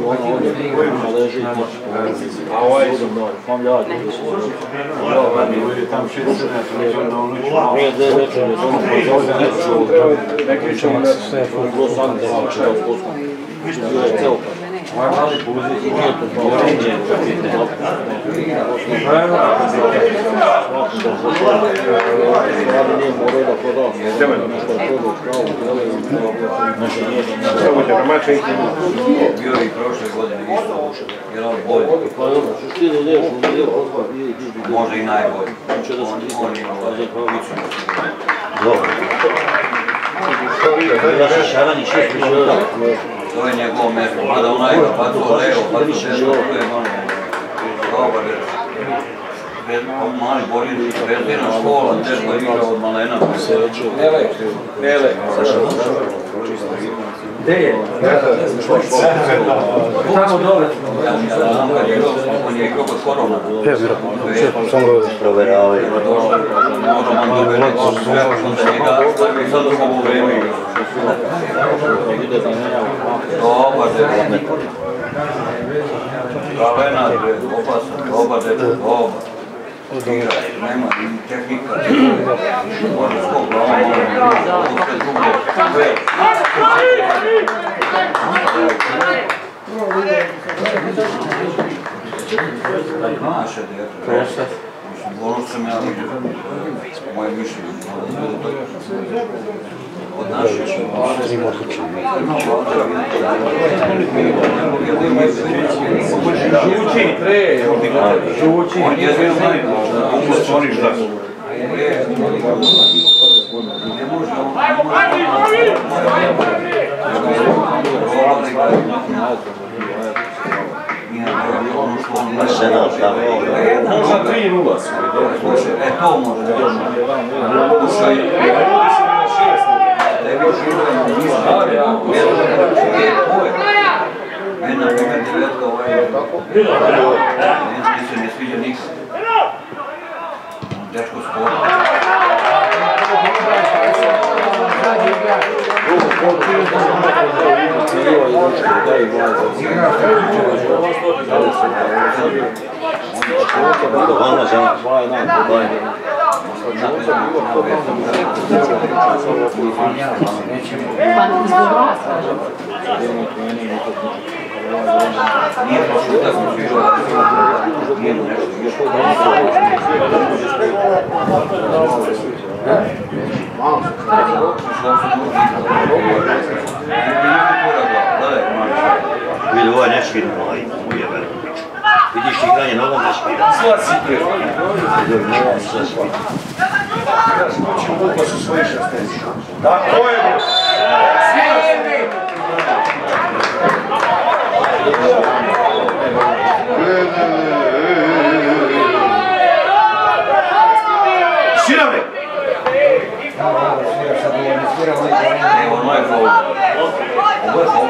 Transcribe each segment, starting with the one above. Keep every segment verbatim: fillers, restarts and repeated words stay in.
ona ovdje leži, a ovaj sam ja, tam prije dve večer je ono pozorno, neki ćemo sve bilo sam da vam će da poslom, bilo je celka. Ovaj mali poziv, nije to porenje, nije morao da prodao, nešto je prodao kravu, znači nije da bio i prošle godine isto, jer on bolje. Pa dobro, što ti ne ideš, ne ideš, može i najbolje. On je dobro. Vaša šarani šest minuta. To je njegovo mjesto, mada onaj pa to leo, pa to šesto, to je malo dobar. Mali Borin, bezbirna škola, teško je igrao od malena. Nele, nele. Gdje je? Tamo dole. On je igrao kod korona. Samo ga proveravaju. Možemo dobiti sve, onda njega sad u ovu vreme igrao. Dobar dečko. Kalenat, opasan, dobar dečko, dobar. Igra, nema ni tehnika, može skog glava, može sve druge, sve. Naše dete. Ono sam ja vidio, moje mišljenje. Od naše Žuči, tre, žuči. On je sve znaju, umoć oni šta su. Arsenal tamo igra. Možda tri nula su. E to može. Slušaj, tebi življeno nisam. Meni na primjer devetka ovaj... Meni se ne sviđa nikad. Dečko sport. Hvala za Nije prošlo da sam sviđao. Nije nešto. Vidi, ovaj ne švira, ovaj ujebe. Vidiš igranje nogom ne švira. Slasi prije. Vidio, nogom sve švira. Ja skočim buko su svoji šesteci. Tako je! Širave! Evo, ono je faul. Ovo je faul.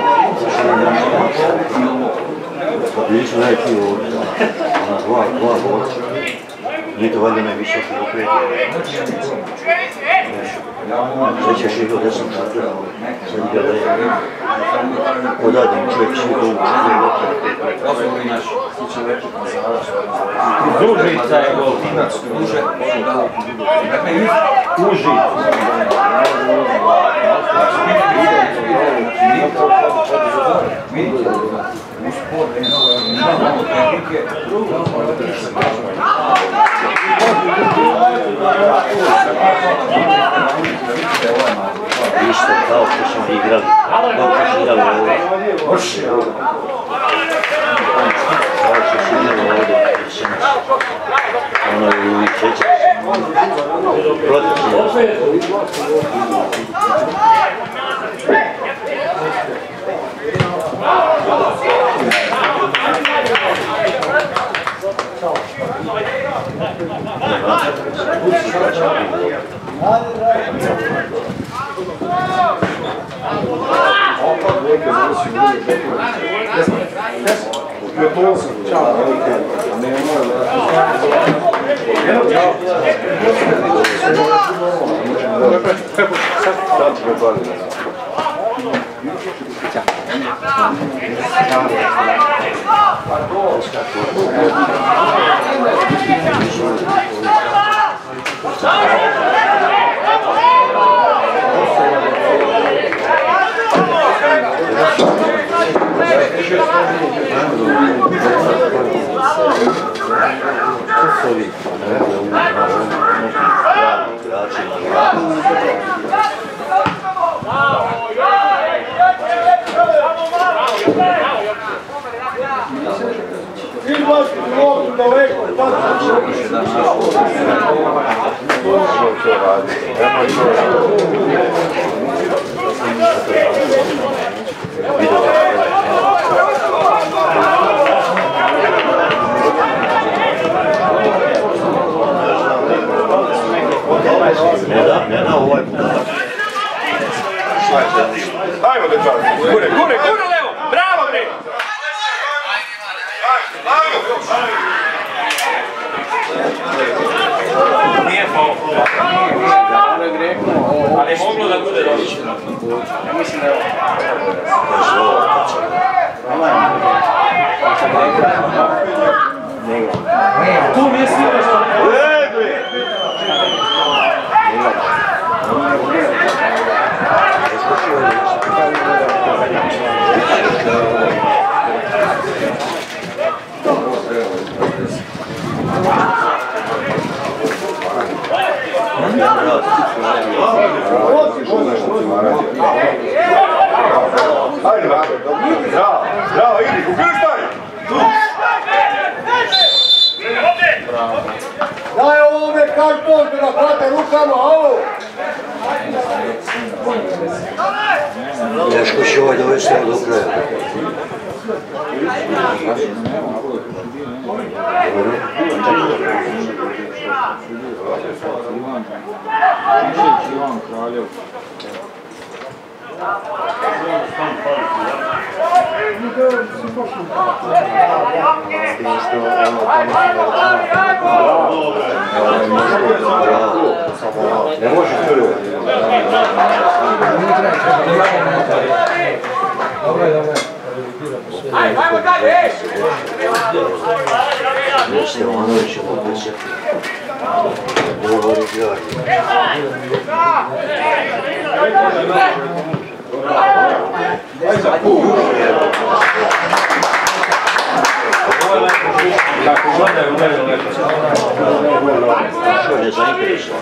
Vidiš onaj ti ovdje, ona dva, dva boca. Nije to valjda najviše što okreti. Sve ćeš igrao desno tako, sad igra da je. Odadim čovjek svi to uči. Ovo je ovi naši. Dužica je gol. Duže. Dakle, Uži. Vidite, u sportu imamo tehnike. Isto kao što smo igrali, kao što smo igrali ovdje. Kao što smo igrali ovdje, ono je uvijek čećac. Protiv Ciao. Ajmo dečak, gure, gure, gure levo, bravo bre! Nije faul. Ali je moglo da bude doći. Ja mislim da je ovo. Tu mi je sviđa što je. Ajde, bravo, bravo, idi, ukrštaj! Daj ovome karton da hvate rukama, ovo! Teško će ovaj dovesti do kraja. Ivan Kraljev. Ne može prvo. Dobro, dobro. Ajmo dalje! Stevanović je potpisati. Dobar igrač. Kako gledaju, gledaju lepo. Što je zainteresovan?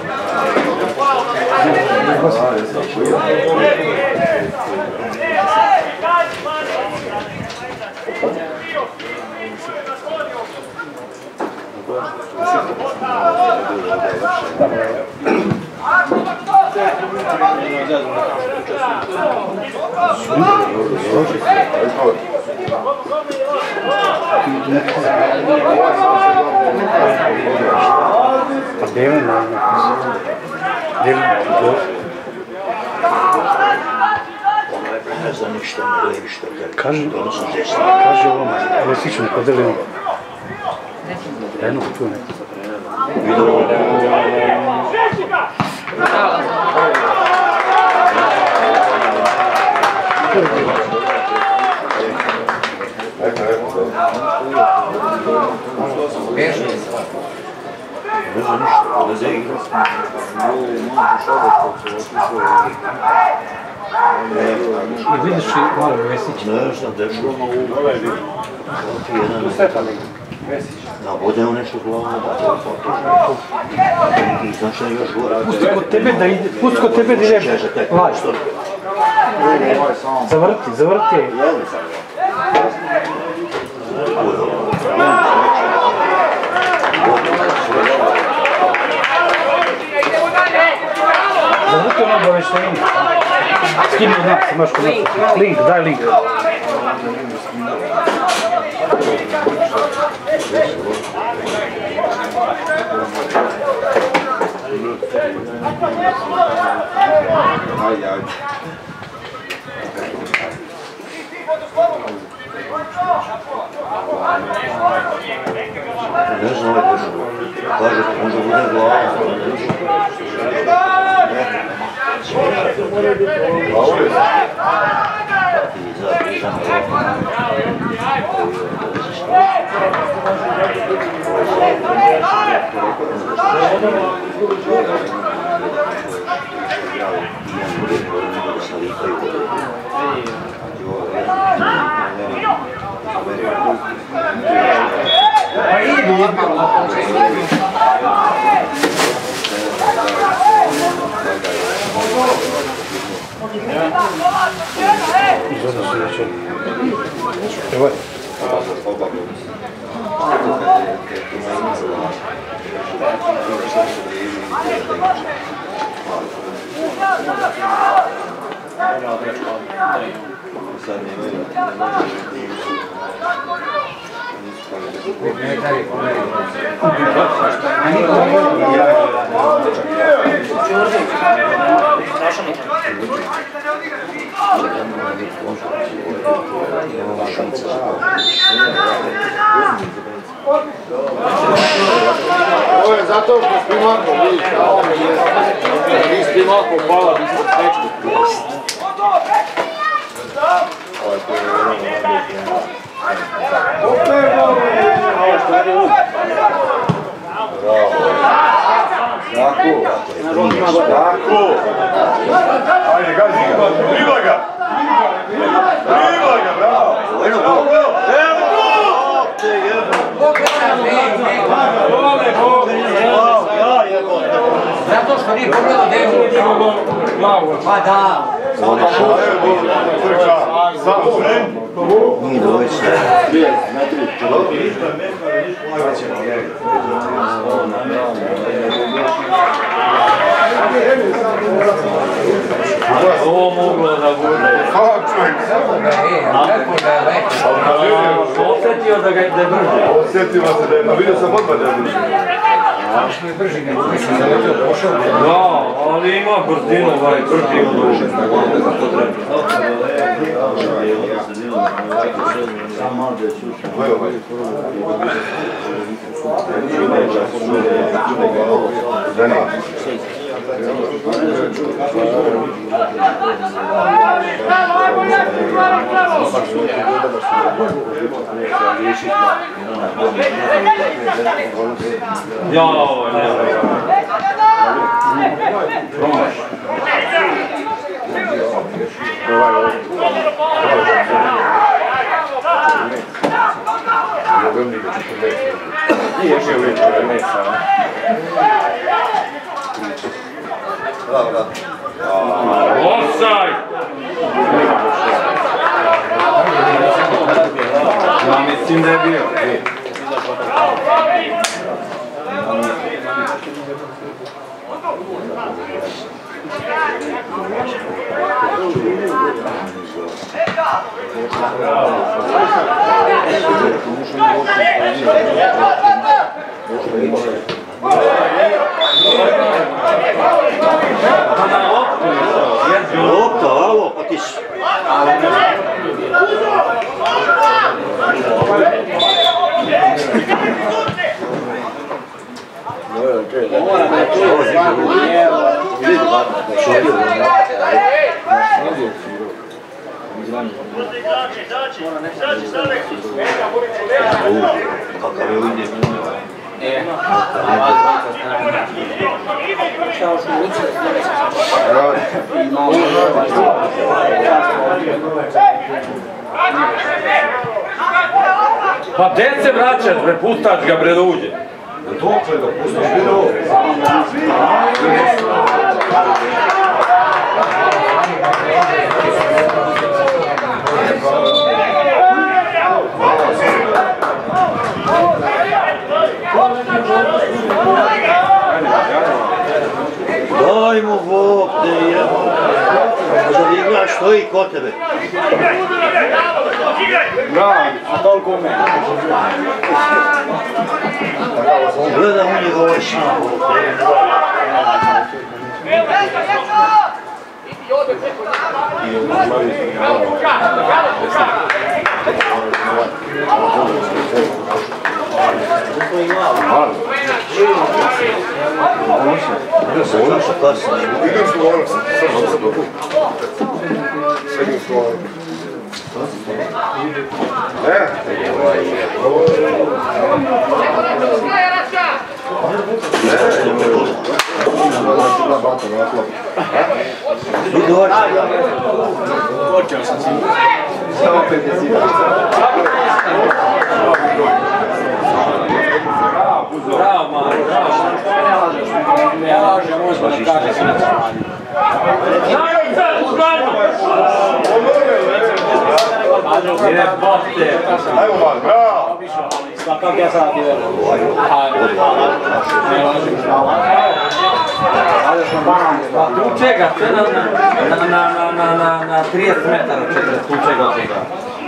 Pa Devan nam napisao. Devan nam Ne zna ništa, ne gleda ništa. Kaže, kaže ovom, Vesiću mi podeli on. Eno, tu neko. Ne zna ništa, ne zna igra. I vidiš li malo Vesić? Ne znam, dešlo. Tu Stefan igra. Nabode on nešto glavno. I znaš šta je još gore? Pusti kod tebe da ide, pusti kod tebe da ide. Laž. Zavrti, zavrti. Zavrti ono obaveštenje. Skini od nas, imaš kod nas. Link, daj link. Ajde, ajde. Ne znam ovaj dešlo. Kažete, možda bude glava. Ne. Dušana Lopana. Давай. Ovo je zato što s primakom, vidiš, a ovo je. Ti s primakom pala, ti se sreću. Tako, tako. Ajde, gazi ga, dribla ga. Dribla ga, bravo. Evo go, evo go! Zato što nije pogledao devu. Pa da. Nije dvojica. Ovo moglo da bude. Osjetio da ga je brže. Osjetio se da je, pa vidio sam odmah da je brže. Da, ali ima brzinu ovaj brži od duše. Jao, ne. Promaš. Nije još je uvijek mesa. Bravo, bravo. Offside! Ja mislim da je bio. Lopta, alo, pa ti si. Kakav je ovdje? Pa gdje se vraćaš, bre, pustač ga, bre, da uđe. Dokle ga pustaš, vidi ovo. Daj mu Bog te jebo. Da igraš stoji kod tebe. Gledam u njegove šnavu. Idem su ono, sad sam se dobro. Sedim su ono. Počeo sam si. Samo petdeset. Bravo, Mari, bravo. Ne lažem, možda da kaže se na strani. Ajmo Mari, bravo! Svakak ja sad idem. Ne lažem. Tu čega, na trideset metara čega, tu čega čega.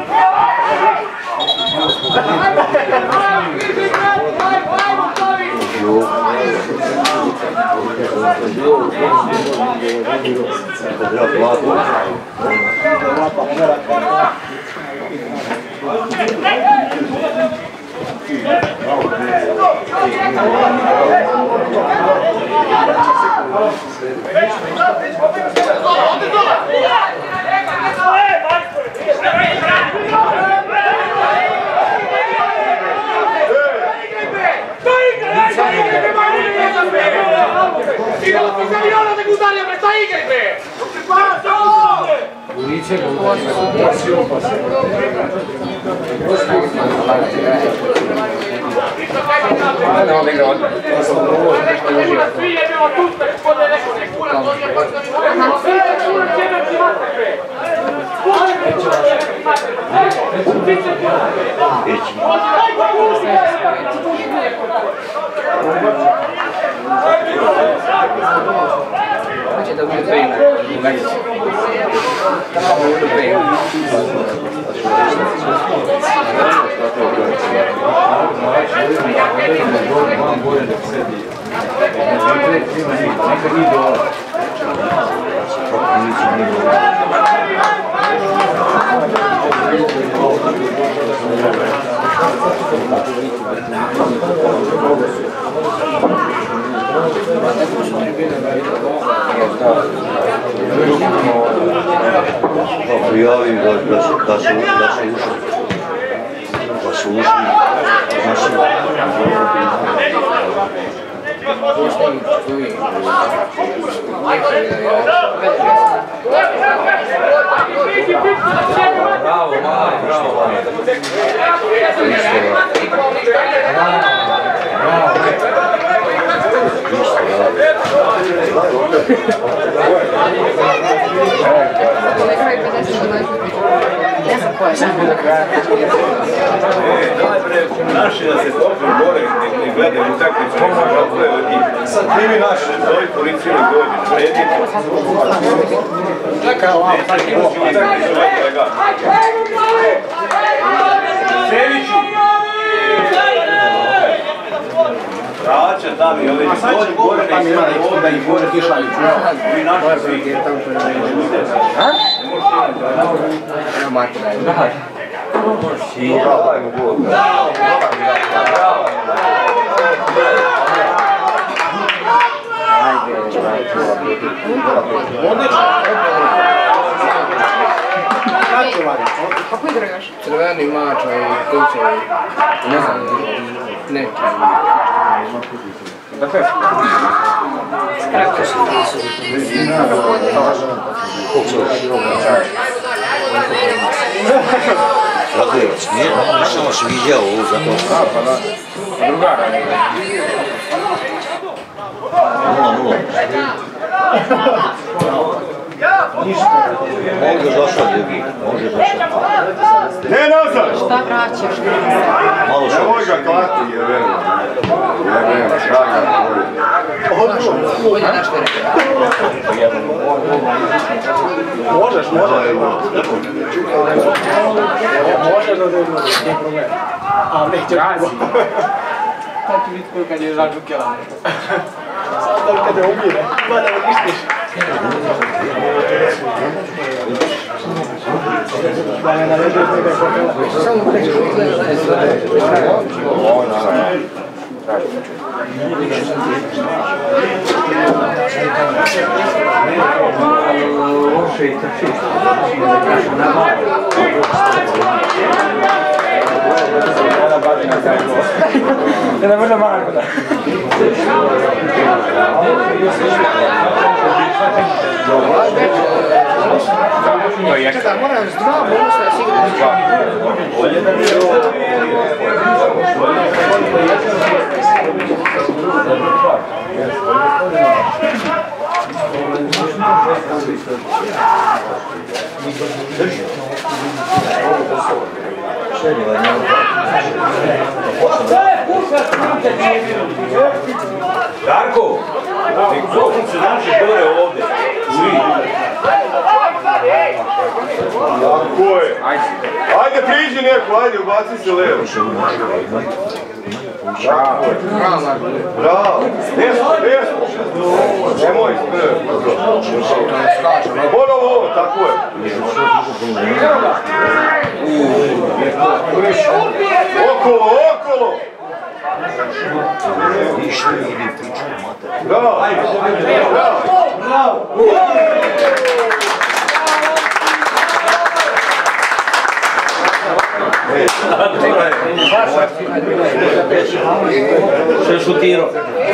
Hoće da bude dve ime. Da bude dve ime. Prijavim da, da, su, da, su, da su ušli. Da su ušli. Znači, Bravo, Mari, bravo. Ne znam ko je. Daj bre, naši da se topi gore i gledaju utakmicu, nek se gledaju i sad primi naši, zove policiju i dođe, sredi. Čekaj ovako, tako je ovo. Utakmicu, ovaj kolega. Seviću! Rača, tam i ovdje, dođe gore, nek se gledaju. Da ih gore ti šalju. I naši svi. Evo Marko daje. dajmo gol. Kako igra još? Crveni mač, i kuće, ne znam, neki. Dakle, Radojevac, nije, nisam se vidio ovo zato. drugara. nula nula. Može došao drugi, može došao. Ne nazad! Šta vraćaš? Malo što. Nemoj ga klati, je vero. Je vero, šaga. Bolje nešto je rekao. Možeš, možeš. Možeš da ne problem. A neće gazi. Sad ću vidjeti koliko kad je žađu kjela. Sad to kad je umire, gleda da ništiš. Da ne naređuješ nekako kjela. Samo preći što izgleda da je sve. Loše i trči. Da kažem na malo. na taj gol. Kada je vrlo Marko da. Čekaj, moram s dva bonusa da sigurno. Bolje da nije ovo. Darko, mikrofon se naši gore ovdje. Tako je. Ajde priđi neko, ajde ubaci se levo. Bravo. Bravo. Desno, desno. Nemoj sprv. Ponovo ovo, tako je. Okolo, okolo. Bravo. Bravo. Što je šutirao?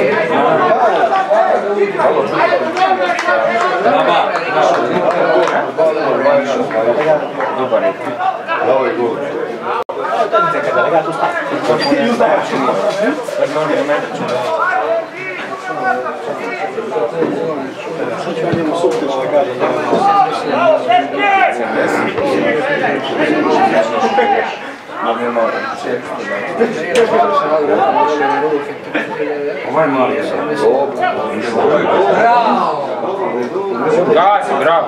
Brava! Dobar je. Bravo je gol. Što ću ja njemu suptić da kažem? Ovaj mali je sad. Bravo! Gazi, bravo!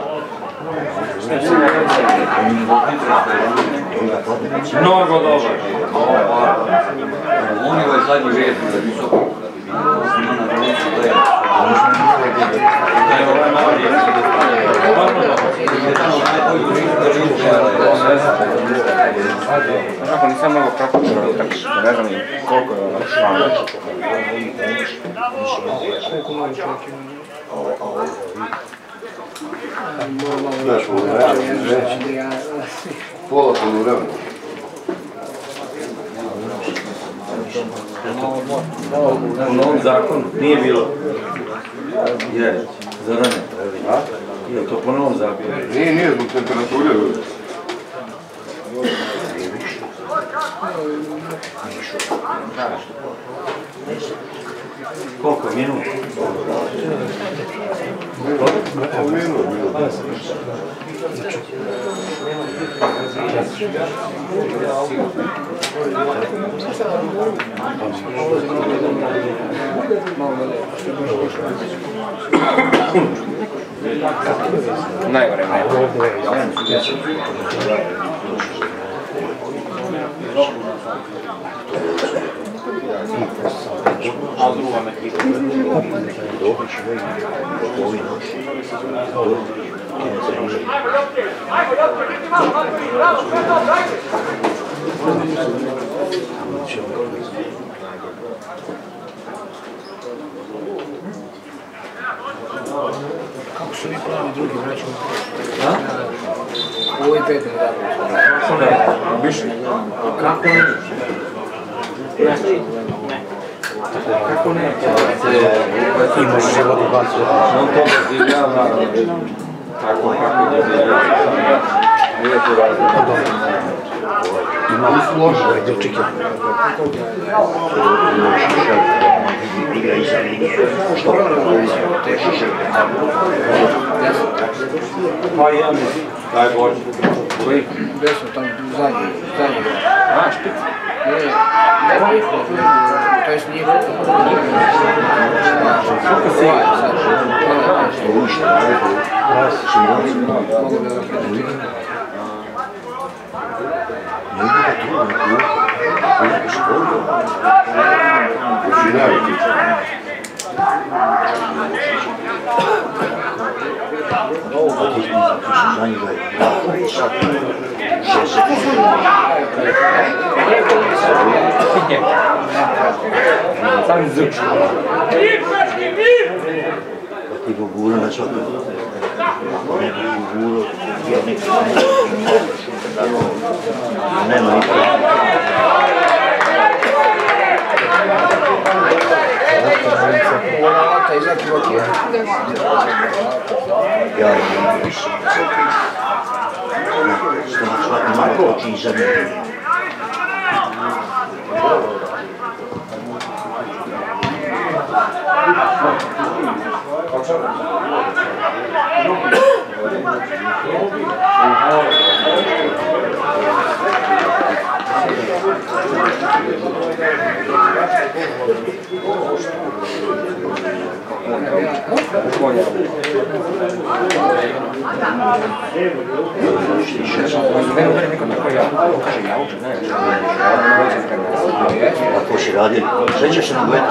Mnogo dobro. On je ovaj zadnji red za visoko. Ima na ruci da je. Da je ovaj mali je. Onako nisam mnogo propuštao da trčiš, ne znam koliko je ono šlano. Pola polu vremena. U novom zakonu nije bilo. Je, Zorane. Je to po novom zakonu? Nije, nije zbog temperature. Koliko minuta? Koliko minuta? Najgore, najgore. A druga me hita. Kako su vi pravi drugi vraćali? Ovo je pet ne da. Više. Kako ne? Kako ne? Imaš život u bacu. On to doživljava tako kako doživljava. Nije to različno. Ima ovaj dječike. Igra iza linije. Što? Te šišelje. Pa ja mislim, daj Bože. Koji? Gdje su tam zadnji, zadnji. A, špic? Ne, ne njihov, to jest njihov. Kako si? Što uništa. Mogu da ga kreditirati. Ne ide da tu na klubu. U školu. Učinjaju ti. A ti ti za njega je šest sekundi. Sam zvuči. Ti go gura na svakom. Ne bi gura, ja neki nema nikada. visi. Stomak svaki malo koči i zadnje. Kako si radili? Srećeš se na gledu?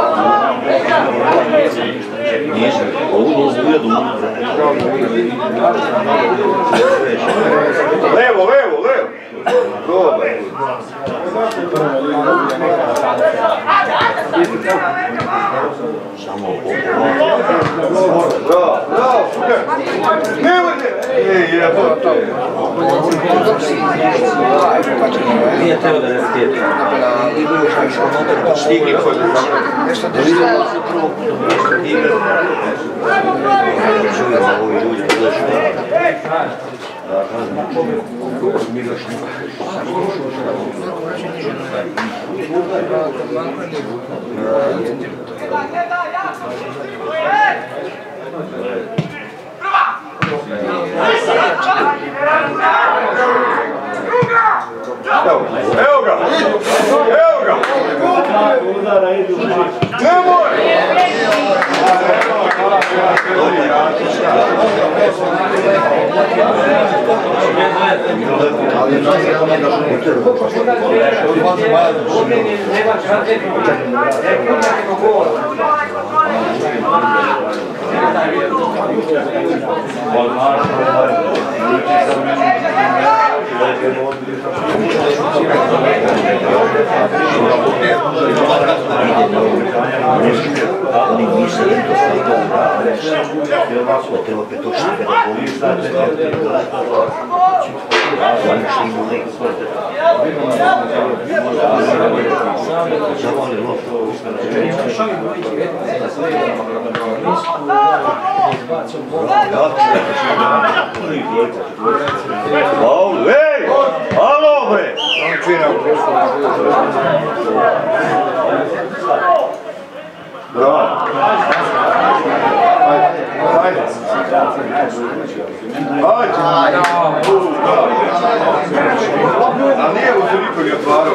Nisam, ovu dozvu ja domu. Levo, levo, levo! Dobar. Samo ovo. Bravo, bravo, super! Nemojte! Ej, jebote! Nije teo da resketi. Stigli koji Nešto držite. čujemo ovi ljudi gledaš. Evo ga! Evo ga! Nemoj! Oni misle da to sve to da treba petošiti pedagogiju. Oni što im uvijek. Zavali lopu. Paul, ej! Alo, bre! Bravo! Ajde! Ajde! A nije mu se niko ni otvarao.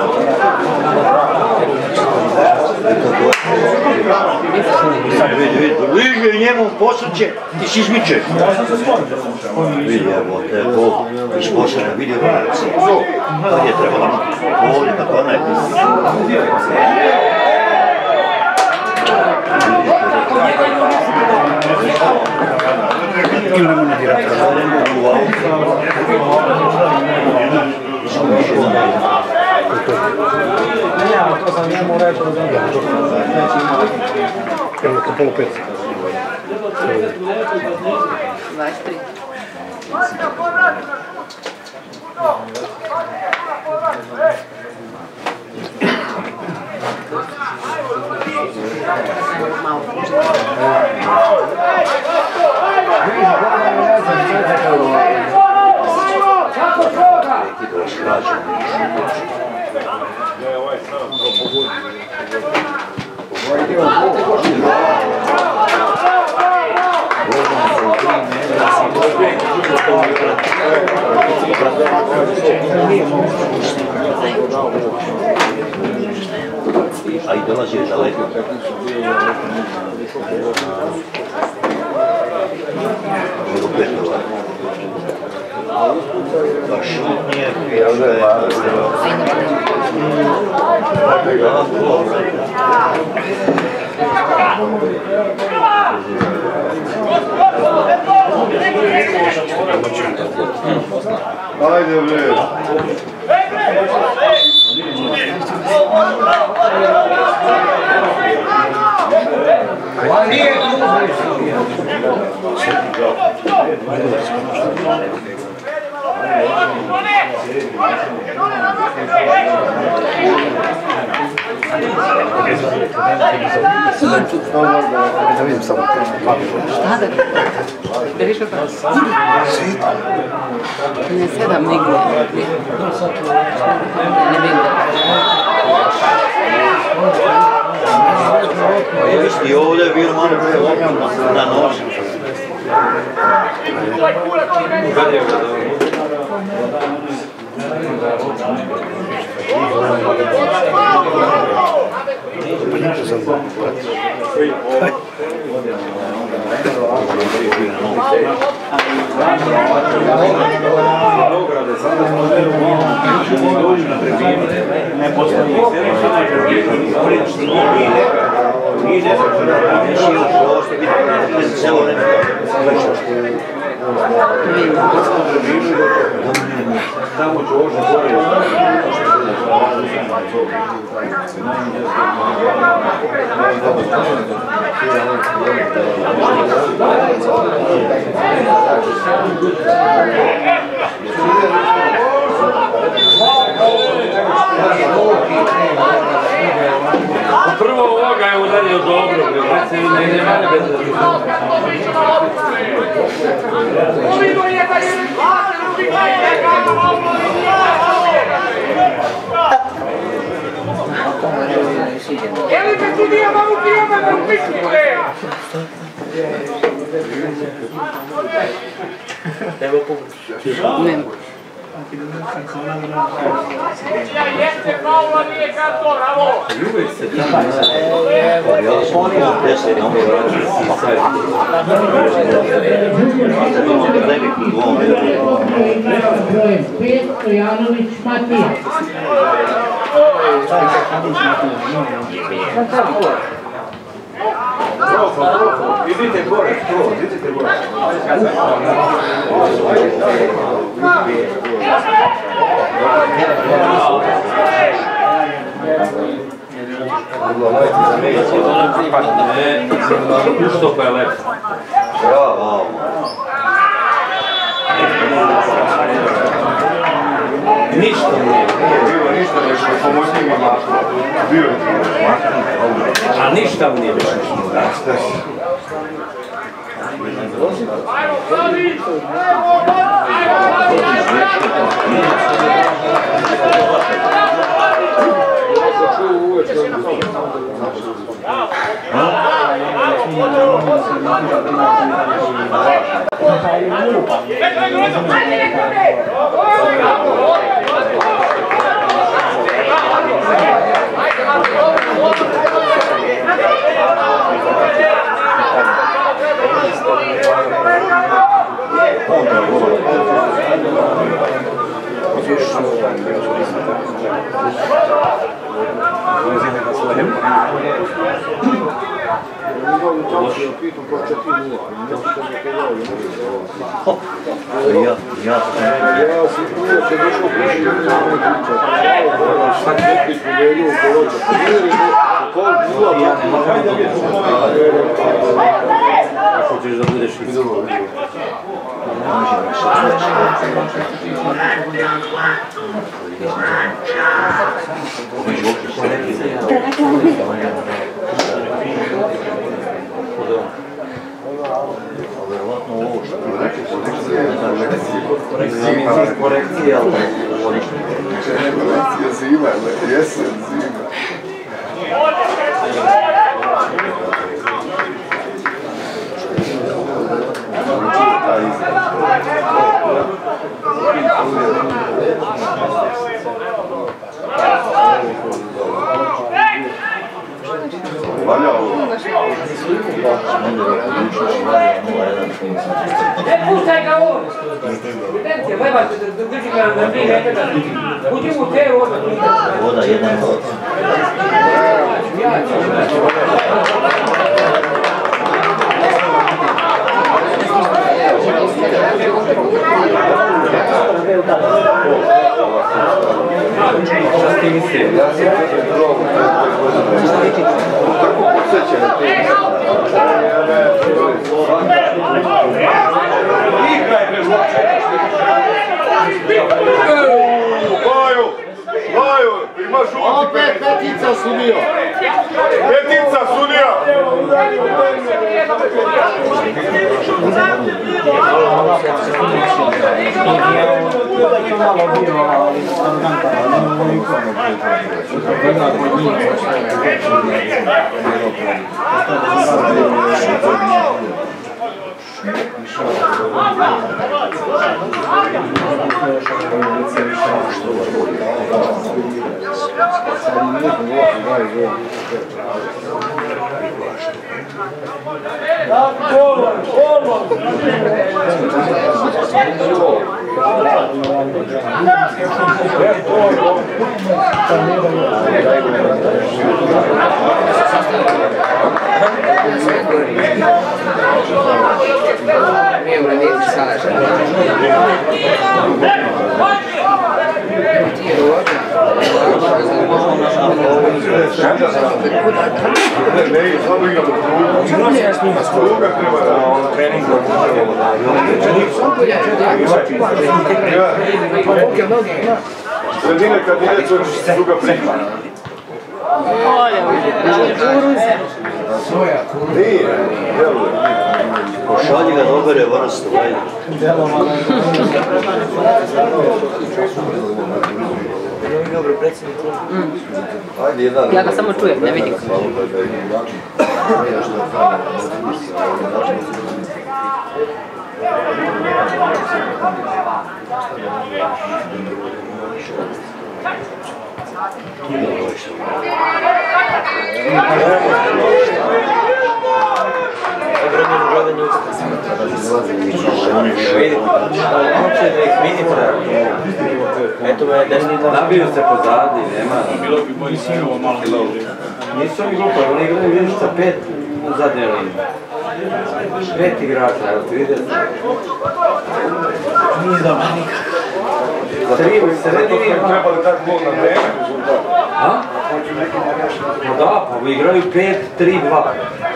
Vidi, vidi, bliže i njemu posrće, ti si izmičeš. Vidi, evo, te je Bog iz posrća, vidi reakci. Kad je trebalo ovdje, kako ne. Ili nemo ne dirati. Ja, to sam njemu rekao da je to. Evo, to polo pet. dvadeset tri. Malo a i dolazi je daleko. Nego Petrova. Pa šutnije, pjeve. Ajde, bre! Ajde. Da vidim samo. Šta da? Da viš kako? Ne sedam nigdje. Ne vidim. Vidiš ti ovdje je bilo malo prelomljeno na noći. Ne postoji. Tamo ću ožno gore. Prvo ovoga je udario dobro, ne ne manje bez Ele me podia mal o dia, mas não fiz com ele. Nem. Este Paolo nije kanto, bravo! Pet Stojanović Matija. Idite gore, skroz, idite gore. Što pa je lepo? Bravo. Ništa nije. Bilo ništa nešto, pomoćnik ima bio je. A ništa nije bilo. Ajmo, Slavić! Ja, ja sam uvijek došao bliži sad neki podelju u Kolođa. Kol bila Ako ćeš da budeš izvoli. Vjerovatno ovo što ti reći, korekcija, ali korekcija zima, jesen zima. Valja ovo. Ne puštaj ga on! Idemte, lebajte, drži ga na dvije nekada. Uđi mu te voda. Voda, jedan voda. Šta ste mislili? Ja sam te drogo, tako podsjećam te. Igraj, bre, Baju! Ajo, imaš uvijek. Opet petica sudio. Petica sudija. Nije urediti sada što je. Ti je dovoljno. Ne, ne, samo igramo druga treba da trening sredine kad ide to je druga priča. Nije, djeluje. Pošalji ga dobere vrstu, vajde. Dobro, predsjednik. Ja ga samo čujem, ne vidim. Nabiju se pozadi, nema. Bilo bi bolji sigovo malo lovo. Nisu oni glupo, oni igraju vidiš sa pet u zadnje linije. Pet igrača, evo ti vidjeti. Nije dobro nikako. Tri u sredini treba li tako gol na vreme? A? No da, pa igraju pet tri dva.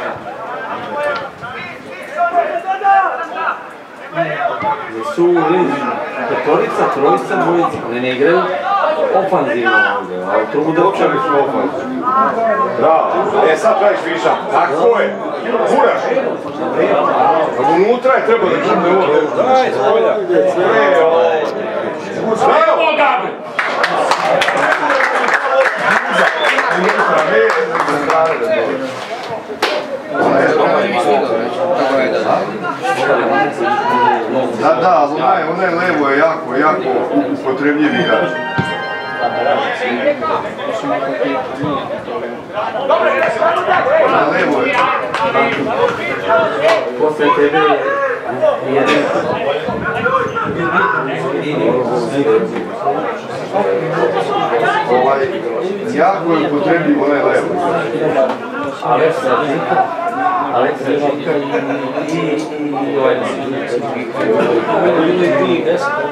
Su petorica, trojica, dvojica, ne ne igraju ofanzivno ovdje, ali to bude Počeli su ofanzivno. Bravo, e sad praviš višak, tako je, kuraš. Ako unutra je treba da čudne ovdje. Daj, spolja. Sve, ovo. Bravo, Gabi! Da, da, ali onaj, onaj levo je jako, jako upotrebljiv igrač. Onaj levo je. Posle tebe je jedan. Ovaj, jako je upotrebljiv onaj levo. Aleksa Žika, Aleksa Žika i i ovaj i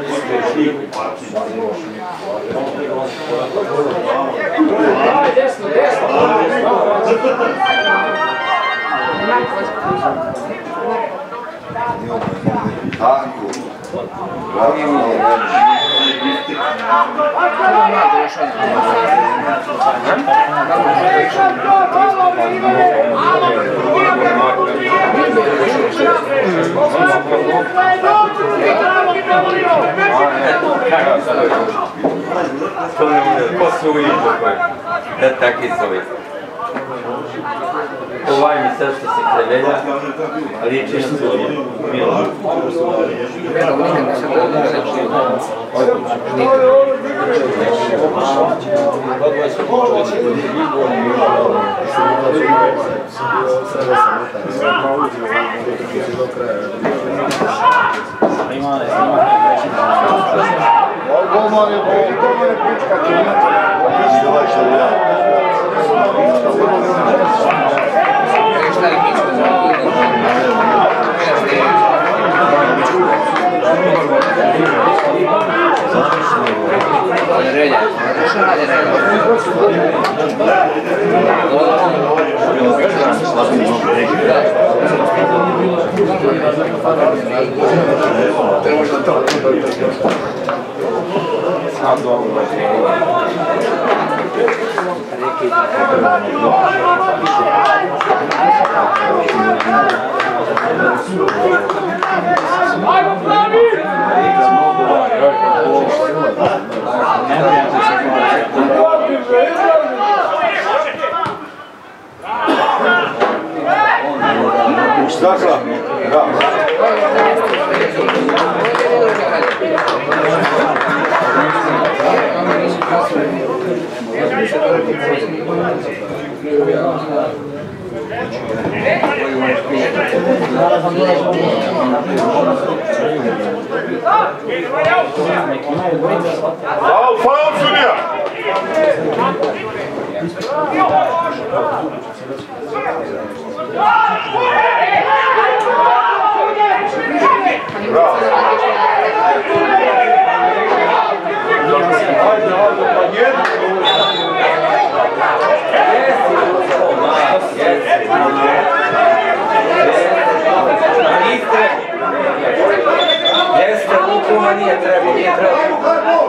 desno, desno. Tako. Bravo. Ko su uvijek koji? Da takvi su uvijek. Ovaj mi sve što se krevelja, liči na svoje milo. Golman je pička činjata. Dakle, da. Faul, faul, sudija! Bravo! Ajde, ajde, pa jedno! Jeste, Lukuma nije trebao, nije trebao.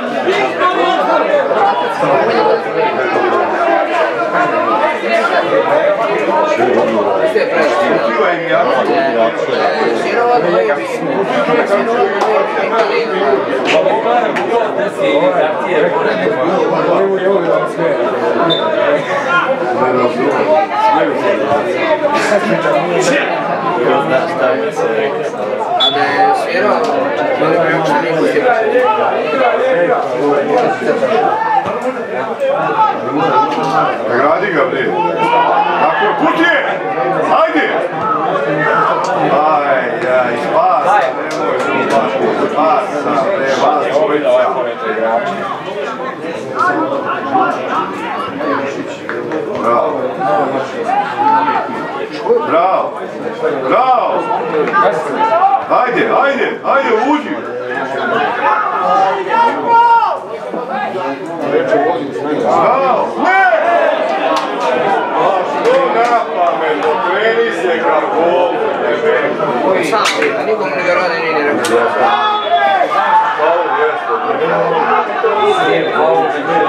A da je svirao, Nagradi ga, bre. Tako je, Kutije! Ajde! Aj, aj, spasa, nemoj, spasa, bre, vas dvojica. Bravo. Bravo. Bravo. Ajde, ajde, ajde, uđi. Bravo. Ne! Što napamet, okreni se ka gol. sam, a nikom ne vjeruje da nije rekao. Faul jeste. Faul.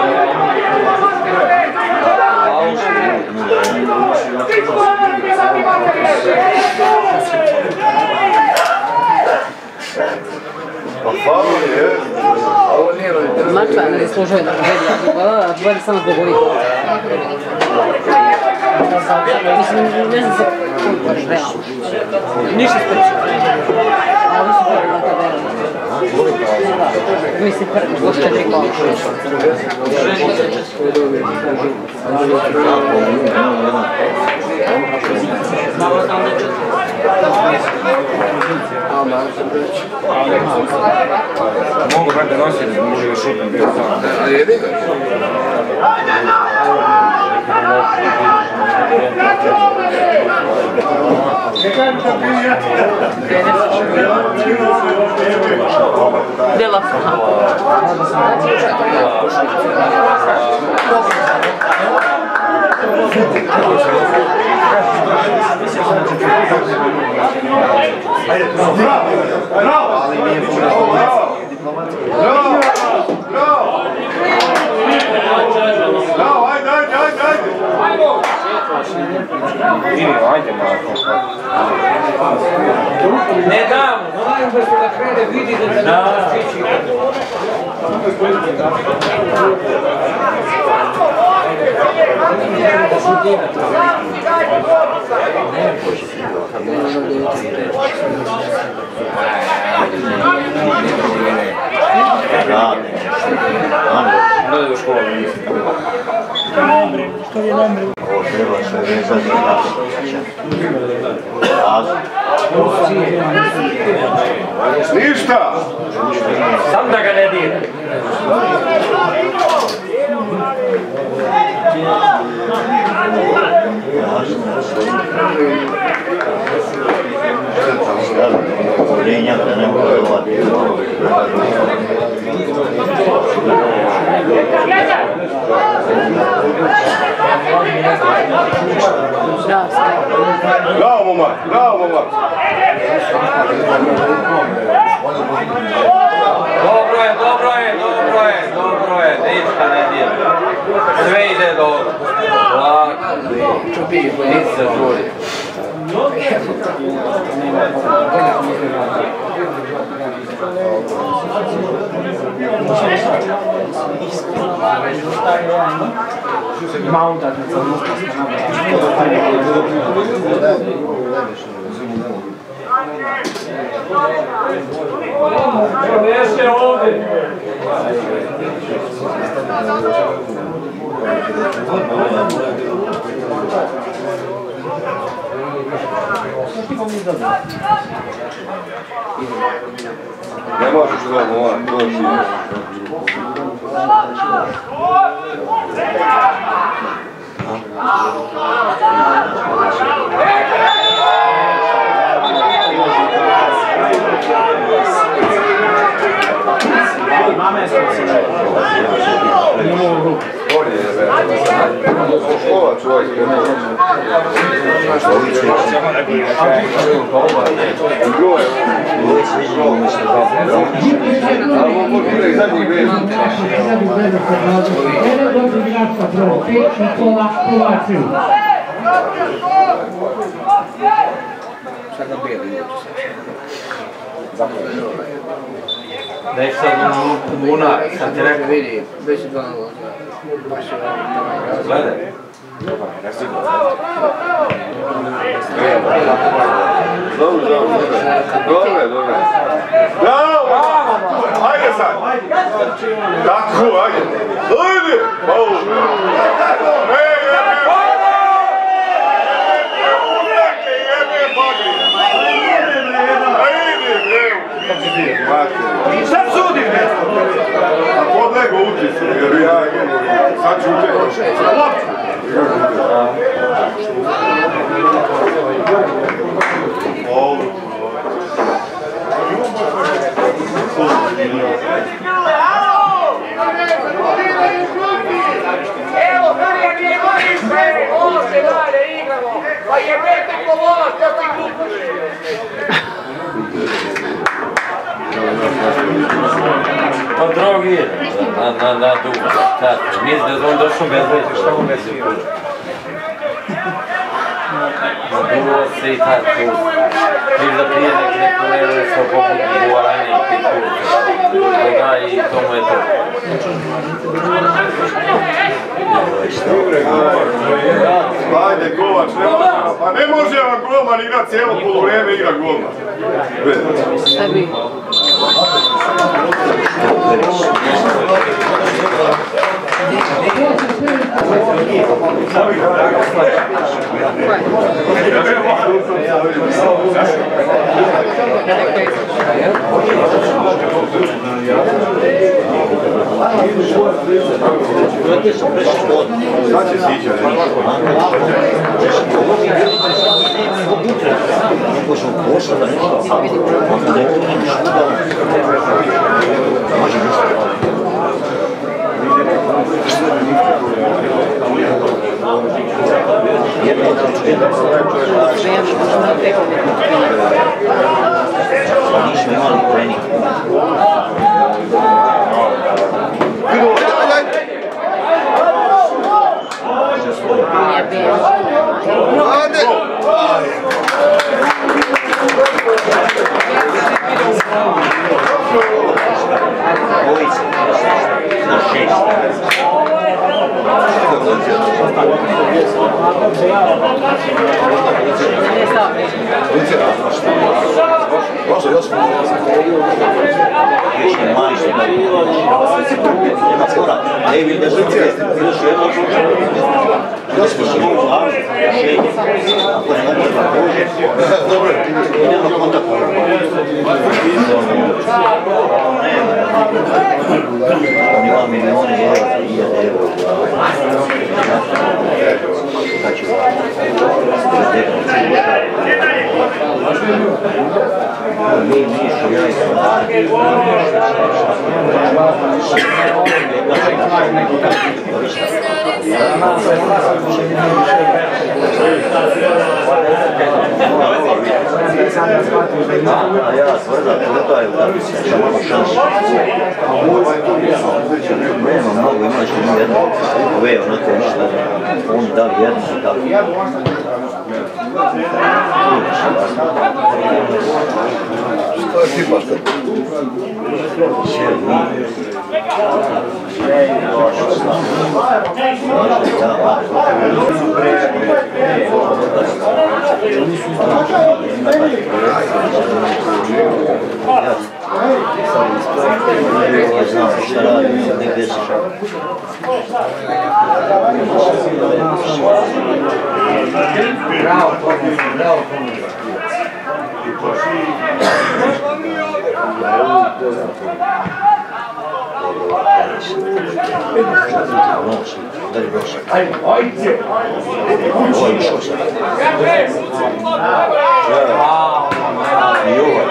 Pa faul jeste. Mača ne služuje da gleda, gleda samo zbog ovih. Mislim, ne znam se koliko je realno. Ništa specijalno. A ovo su prvi na tabeli. Mislim, prvi, četiri kola. Mogu bar da nosi da može ga šutam bio sam. A jedi ga? Dela Bravo! Bravo! Ali nije bravo! Bravo! Bravo! Bravo, ajde, ajde, ajde, ajde! Ili, ajde malo. Ne dam, onaj umjesto da krene vidi da se da stići. Ovo treba se vezati na sjećanje. Ništa! Sam da ga ne dira. Urenja da ne može dovati. Bravo, momak! Bravo, momak! Dobro je, dobro je, dobro je, dobro je, ništa ne djeli. Sve ide dobro. Lako, nisi se žuri. Ima utakmica, Jeste ovdje. Ne možeš da mora, doći. Mame su se Bolje je, be. Škola čovjek. Groje. Ali mogu i zadnjih već. Dobri igračka broj pet Nikola Kovačević. Sad na bijeli Da je sad u bunar, sad ti rekao. vidi, već je dva nula. Baš je ovaj Gledaj. Dobro, dobro. Dobre, dobre. Bravo! Ajde sad! Tako, ajde! Ajde! Paolo! Ej, jebe! Jebe, jebe, bagri! Ajde, bre! Mater! Šta sudim, nešto? A podlego utisno, jer ja sad ću utekati. Evo, Hrija gdje godiš, ovdje dalje igramo. Pa jebete ko vola, što ti kupuši. Pa drogi je, na, na, na dugo, tako, mislim da on došao bez veze, šta mu vesio? Na dugo se i tako, viš da prije nek neko ne resao poput Guarani i ti tu, da i to mu je to. Ajde, Kovač, ne može, pa ne može vam golman igrat cijelo polovreme, igra golman. Sebi. Sad će siđa, ne? Nismo imali trening. Bojice, na šest. Još ne mali što ima. Nema fora. Ne vidim da što je. Vidiš jedno što je. Da smo što mogu glaviti. Šenje. Ako ne mogu da pođe. Dobro. Nema kontakta. On ima milijone eura, hiljade eura. Znači, mi, Mišo, ja i sam. sam da shvatio da je A ja tvrda, tvrda je utakmica, što malo šansu. Nema mnogo, imali smo mi jedno. Ove, ono to ništa. Oni dali jedno, dali jedno. Što je ti pa sad? Znam šta radim, negdje si. Bravo, bravo. Ajde, ajde! Ovo je ušao sad. I ovaj.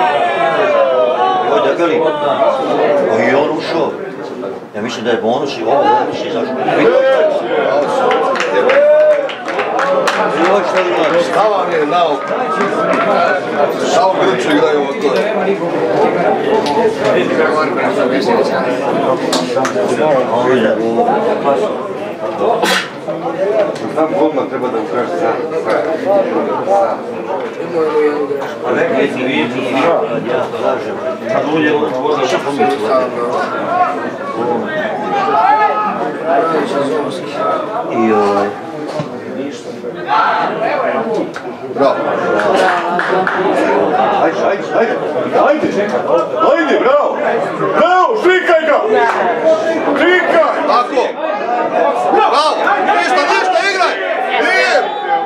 I ovaj debeli. I on ušao. Ja mislim da je bonus i ovo bonus izašao. I ovo što li znači? Stava mi je na oko. Samo Grču igraju ovako. Ovo je ovo. Znam golman treba da ukraš sad. A neka je ti vidi, kad ja kažem. Kad ulje, možda še pomiti. I ovaj. Bravo. Ajde, ajde, ajde. Ajde, ajde, bravo. Bravo, štrikaj ga. Štrikaj. Tako. Bravo. Ništa, ništa, igraj. Nije.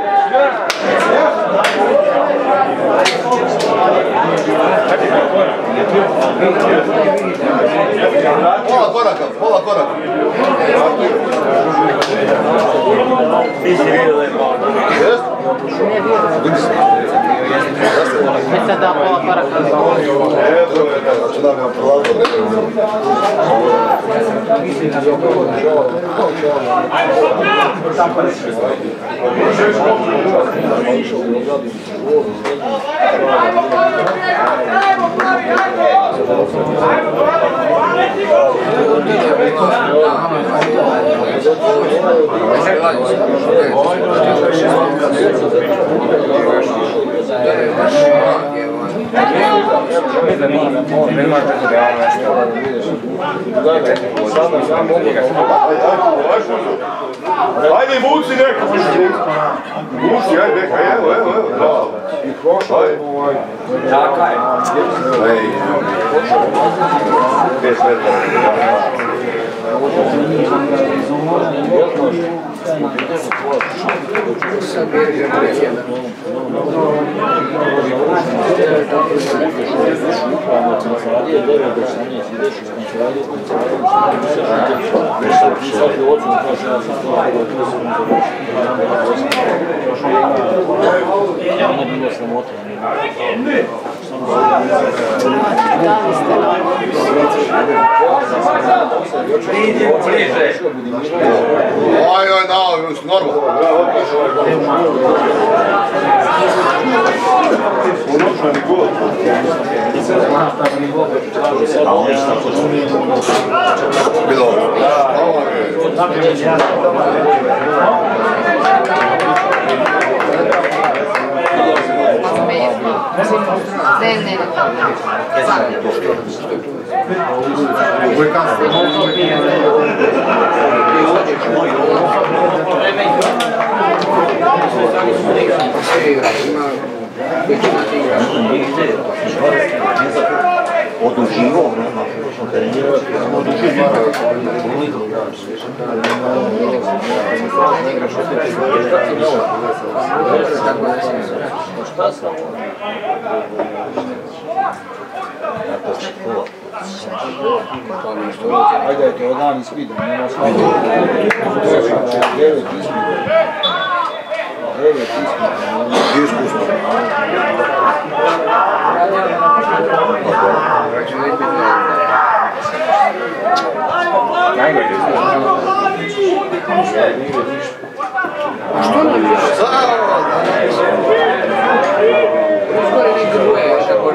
Pola koraka, pola koraka. Ti si vidio da je malo. Jest? Ne vjerujem. Već sad da pola koraka za ovo. Evo je da, znači da ga prolazio. Ajde, vuci neko! Vuci, ajde, neka, evo, evo, evo, bravo. I prošao je. Čaka je. Ej, pet metara. Oj, oj, da, normalno. Unučani gol. A oni šta počnu? Bilo. Ne, ne, ne. Oduživo, nema. Ajde, to je dan ispida, nema smijeda. Devet ispida. Devet ispida. Iskusno. Što nam je?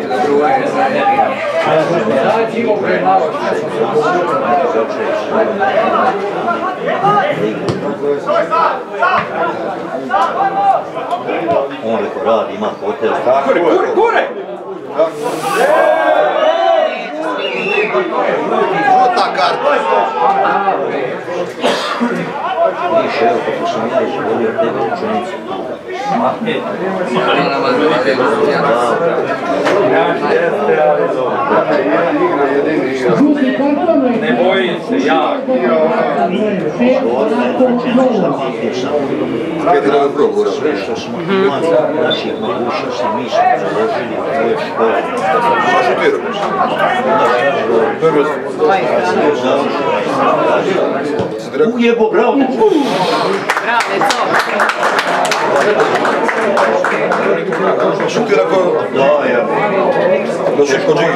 Druga je za On reko radi, ima hotel. Gore, gore, gore! Žuta karta! Viš, evo, kako sam ja izvolio tebe učenicu. Ne bojim se, ja. Kaj ti nam prvo sve što smo imali naših mogućnosti, mi smo založili u tvoje škole. Što što ti robiš? Prvo ujebo, bravo! Bravo, deco! Što ti rekao? Da, ja. Došli kod Džigi.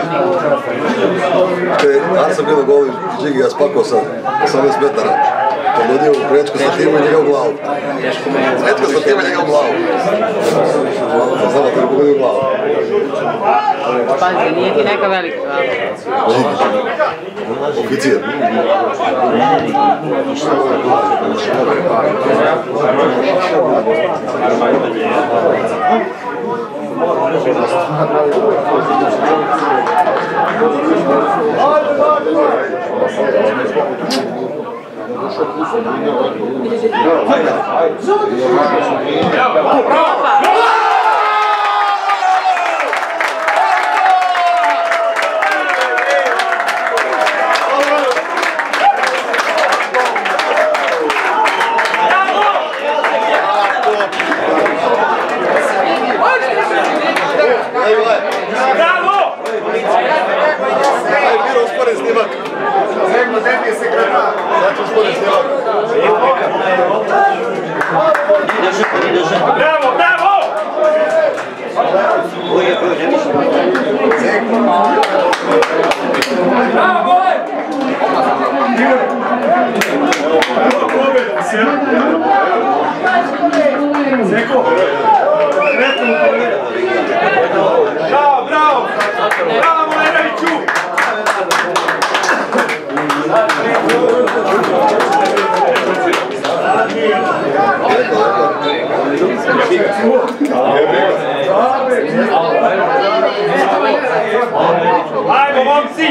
Ja sam bilo govori Džigi, ja spakao sam osamnaest metara. Pogodio u prečku sa timu i njega u glavu. Prečku sa timu i njega u glavu. Znam da te ne pogodio u glavu. Pazi, nije ti neka velika glava. Džigi. Oficir. Bravo, bravo! Bravo, bravo! Bravo, Moleroviću! Ajmo, momci!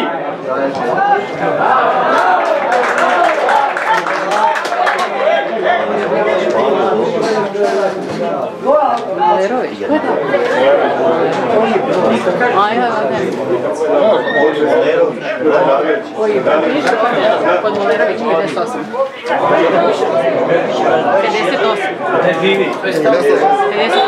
Molerović, ko je to? Ajde, ajde. Koji je kod Molerović pedeset osam. pedeset osam. pedeset osam.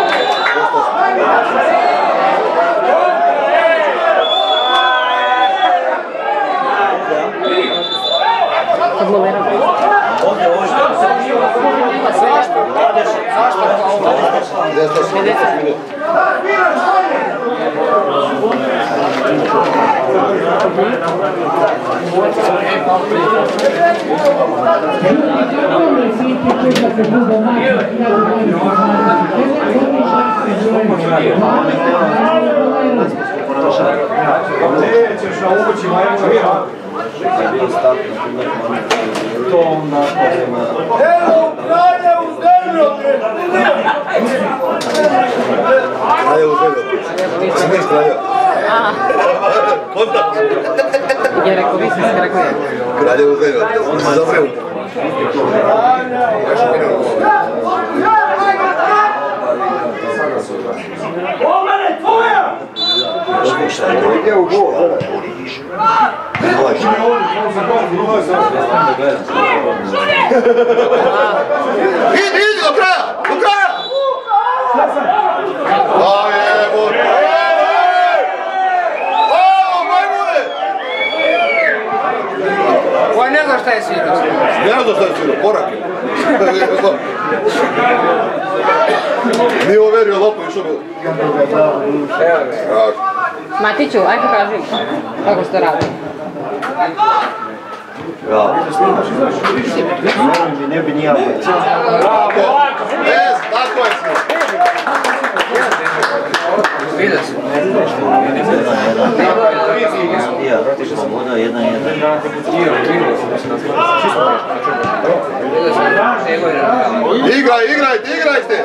Kod Molerović. pedeset. Nećeš nauči, majmo. To onda... Evo, kralje u zemlju! Kralje u zemlju. Si neš kralja? Kontakt. Je rekao, vi ste se rekao je. Kralje u zemlju. Si zapravo. Omane, tvoja! Ide u gol. Idi, idi do kraja! Do kraja! A jebo! O, majmune! Ovaj ne zna šta je svirao. Ne znam šta je svirao, korak je. Nije overio lopu, išao bi... Matiću, aj pokaži kako se to radi. Bravo. Ne bi nijao. Bravo! Bez, tako je sve. Vidio sam. Sloboda, jedan, jedan. Igraj, igrajte, igrajte!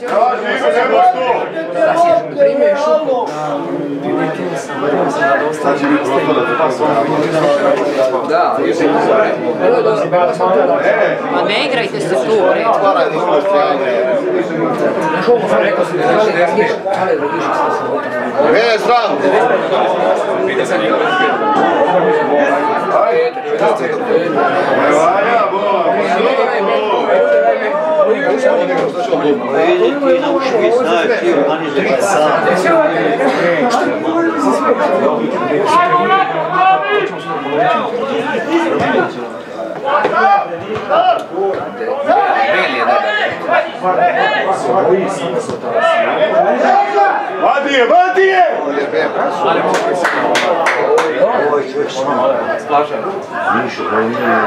Da, Ma ne igrajte se tu, bre. Ne, sram! Ne valja, bo! Ti nauči biti znaš, ti organizuješ sam. Vadi je, vadi je! Ovo je čovjek sam. Mišo, ovo nije...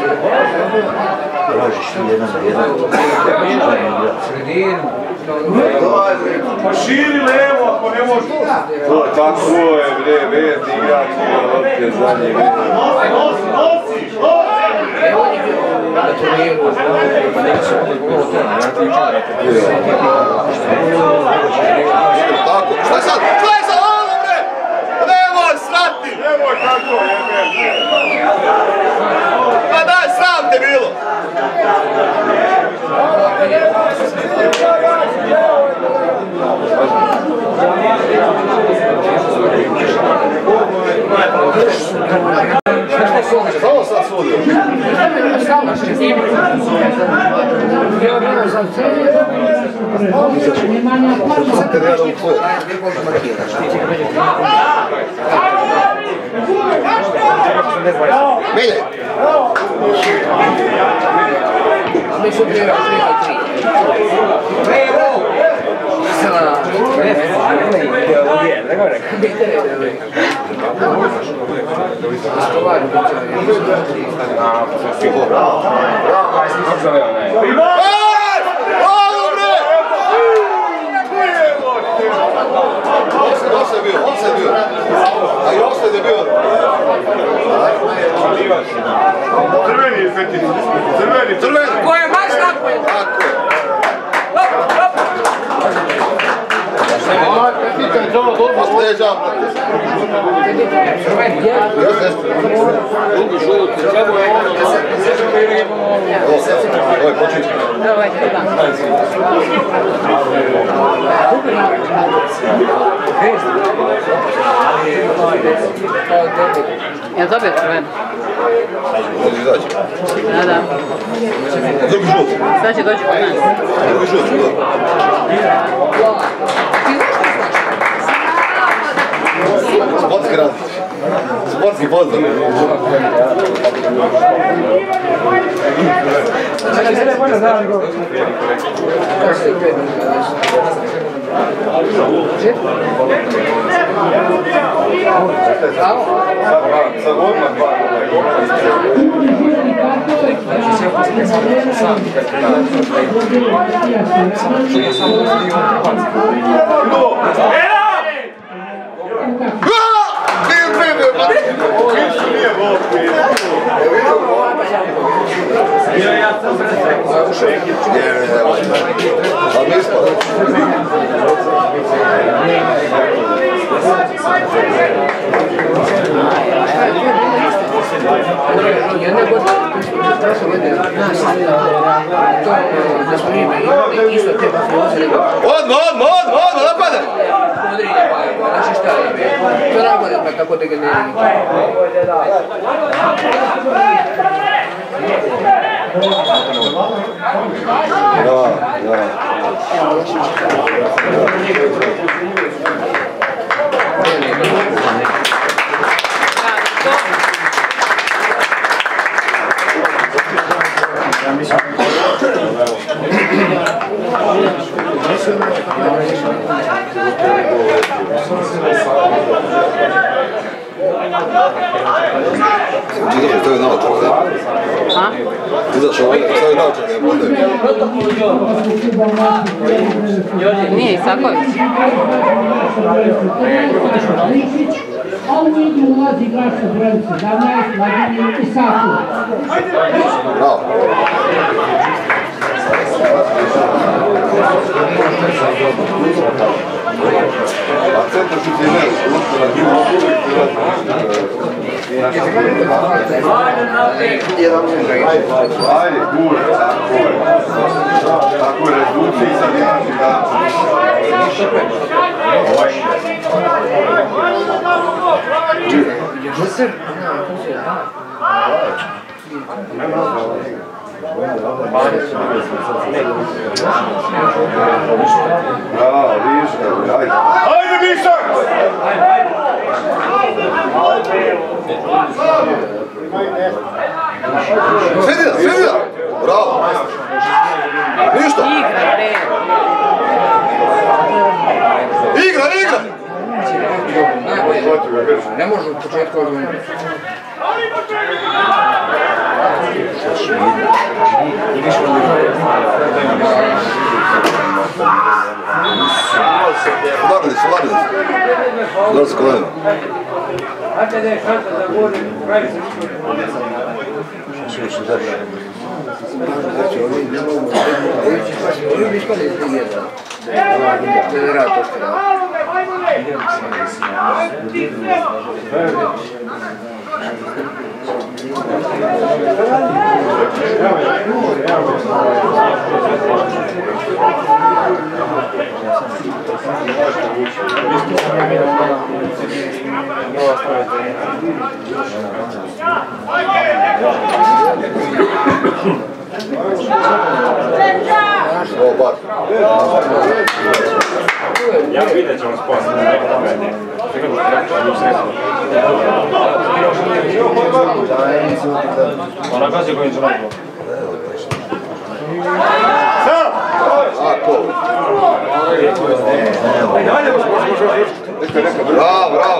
Tražiš ti jedan na jedan. Sredinu. Pa širi levo ako ne možeš. To tako je, bre, vezni igrači, lopte zadnje. Nosi, nosi, nosi! Evo on je bio na turniru, pa ne su bilo to, ja ti učinam. Tako, šta je sad? Šta je sad ovo, bre? Nemoj srati! Nemoj tako, jebe! Pa daj, sram te bilo! Samo sad sudio. Sad te nema da ukluje. Menjaj! Mi su prije tri na tri. Sada... Offside bio, offside bio. A i offside je bio. Crveni je Fetin. Crveni, crveni. Ko je baš tako je? Tako je. Osleđa. Drugi žuti, treba je ono. Ovo je počinje. Ovo je treba. Jel dobio crvenu? Može izaći. Da, da. Drugi žut. Sad će doći kod nas. Drugi žut. Sportski različ. Sportski pozdrav. Sad odmah dva. Jedne godine, prošle godine, nas to da smo imali isto te mafioze. Odmah, odmah, odmah, odmah, napadaj! Podrinje pa, znači šta je, to najbolje pa tako degenerira. Da, da. Thank you. Ti izašao stavio naočar, ne? A? Izašao ovdje, stavio naočar, ne prodaje. Nije Isaković. A u igru ulazi igrač sa brojem sedamnaest, Vladimir Isaković. Bravo. A centar su ti ne, na dnju ajde, gure, tako je. Tako je, rezduci i sad imaš i da. Bravo, Viška, ajde. Ajde, Višak! Sredina, sredina! Bravo! Ništa! Igra, igra! Ne može u početku odgovoriti. Udarili su, udarili su. Udarili su kolena. Hajde da je šansa da govorim, pravi se Ja vidjet ćemo spasiti. Ona gazi kojim će raditi. Sam! Ako! Bravo, bravo!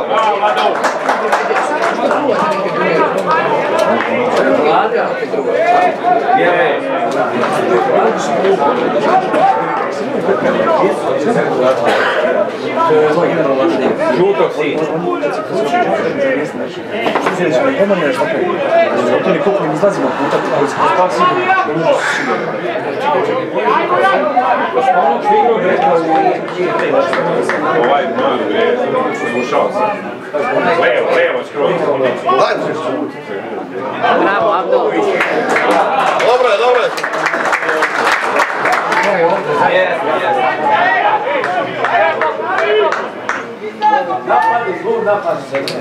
Žutog si. Sljedeće, ne pomanje što kaj. To ni koliko im izlazimo puta, ali smo spasi. Ovaj mali bre, slušao sam. Levo, levo, skroz. Dajte! Bravo, Abdo. Dobro je, dobro je! napadi, zlom napadi.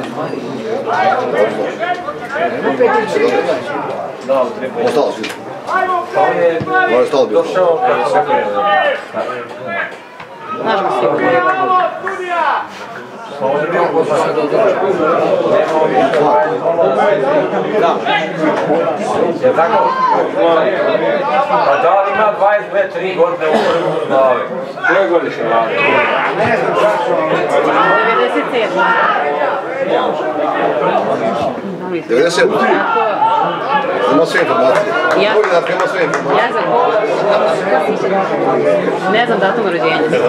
Ostalo svi. Ovo je stalo bilo. Znaš ga sigurno. Da. Je tako? Pa da li ima dvadeset dve tri godine u prvu glave? Koje godišnje glave? Ne znam zašto. devedeset sedam. devedeset sedam. Ima sve informacije. Ja Novinarka ima sve informacije. Ja za ne znam datum rođenja.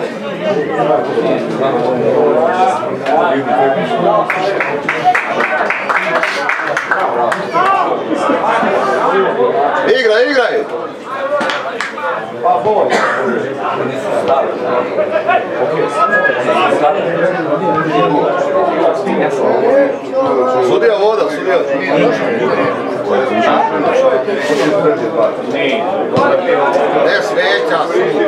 Igraj, igraj! Sudija voda, sudija. Ne sveća.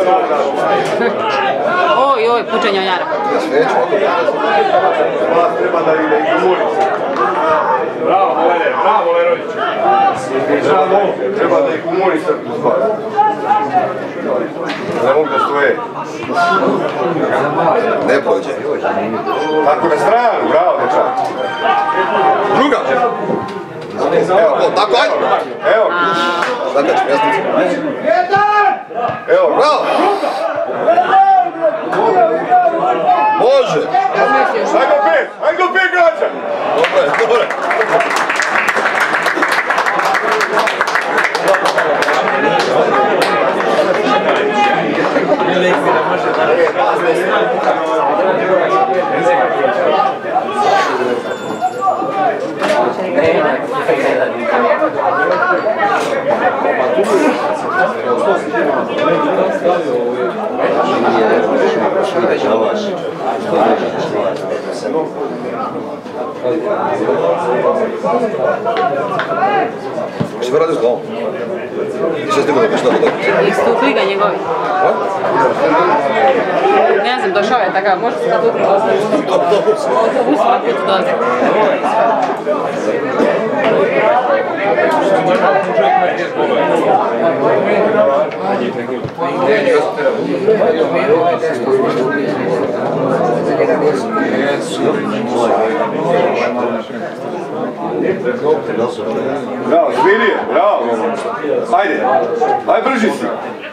Oj, oj, pučenja jara. Ne sveća. Vas treba da ide i gumuri. Bravo, Lere, bravo, Lerović. Treba da ih umori srtu stvar. Ne mogu da stoje. Ne prođe. Tako na stranu, bravo, dečak. Druga. Evo, tako, ajde. Evo. Zakač, mjesnicu. Evo, bravo. Može. Ajde opet, ajde opet, građan. Dobro je, dobro je. Što bi radio s glavom? I što stigao da piš tako da? Isto kliga njegovi. Ne znam, došao je takav, možda se da tu prolaziti. Autobus na putu dolazi. Bravo, Smirije, bravo. Ajde, ajde brži si.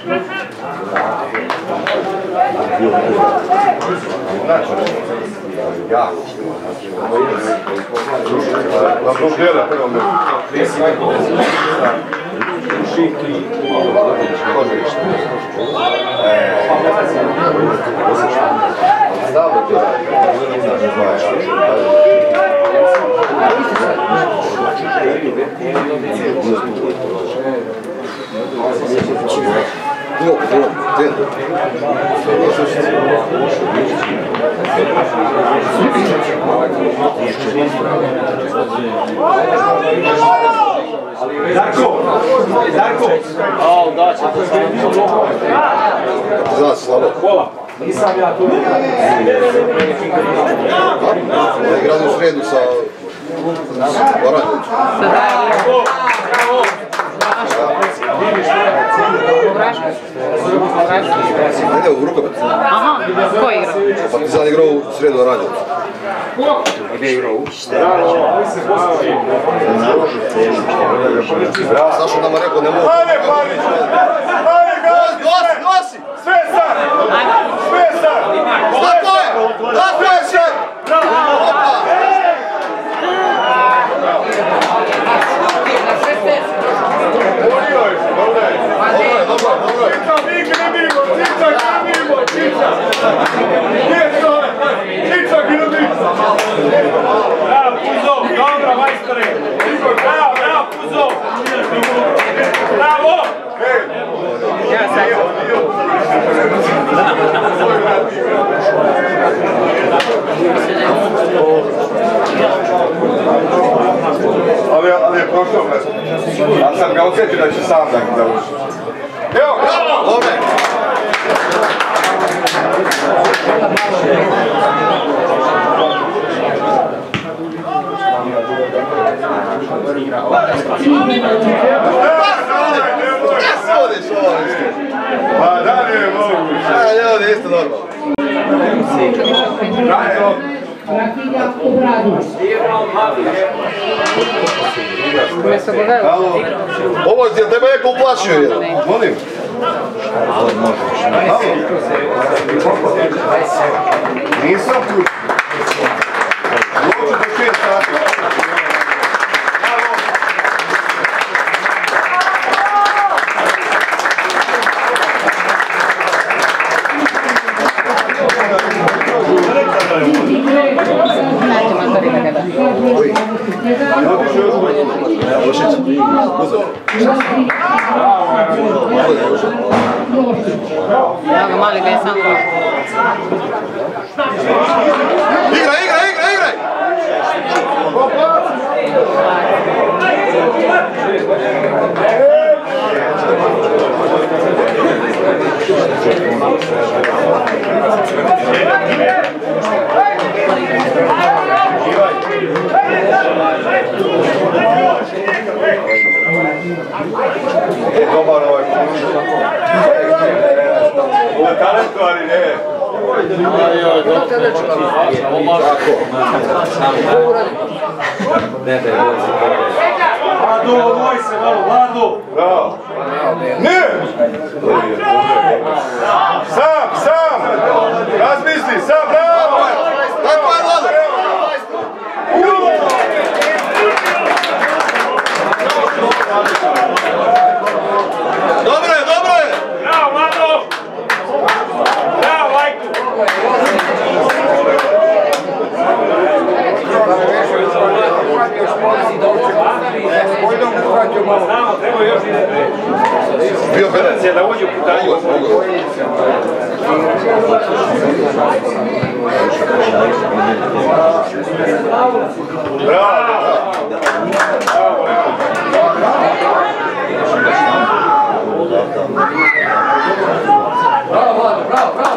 Ja. Na to gleda, prvo me. Yok, yok, değil. Darko! Darko! A, da će to Zna se slabo. Pola. Nisam ja tu. Da igrali u sredu sa Baranjovićem. Sa Dajem. Ne, ne, u rukomet. Aha, ko je igrao? Partizan igrao u sredu Baranjović. Gdje je igrao? Sašo nama rekao ne mogu. Ajde, Pavlić! Ajde, gazi! Glasi, glasi! Sve sad! Sve sad! Tako je! Tako je sve! Opa! Bolio je se, dobro je. Dobro je, dobro je. Čicak, mi grimimo, Čicak, grimimo, Čicak! Gdje je to? Čicak, grimimo! Bravo, Puzo! Dobro, majstore! Bravo, bravo, Puzo! Bravo! Ja sad. Ali, ali je prošao mjesto. Ja sam ga osjetio da će sam da ga završi. Evo, bravo! Dobre! Pa da li je moguće? A, ljudi, isto normalno. Rakilja Obradović. Ovo je tebe neko uplašio jedan. Molim? Nisam kući. Dođu do šest sati. Evo ga, mali ga je sam. Igra, igra, igra, igraj! E, dobar ovaj kuć. Ovo je talento, ali ne. Vlado, odvoj se malo, Vlado! Bravo. Ne! Sam, sam! Razmisli, sam, bravo! Tako je, Vlado! Dobro je, dobro je! Bravo, Vlado! Bravo, Lajku! Znamo, treba još ide pre. Bio penal. Da uđe u putanju. Bravo!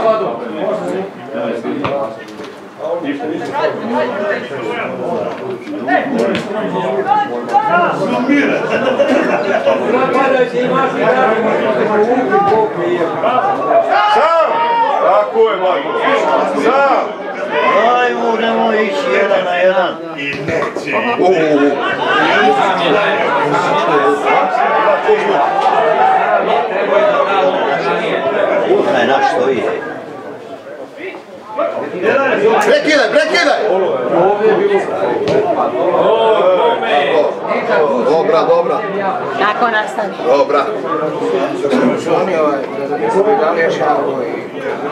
Sam! Tako je, Marko. Sam! Ajmo, nemoj ići jedan na jedan. Onaj naš stoji. Prekidaj, prekidaj! Dobra, dobra. Tako nastavi. Dobra. Oni ovaj, da li još jako i...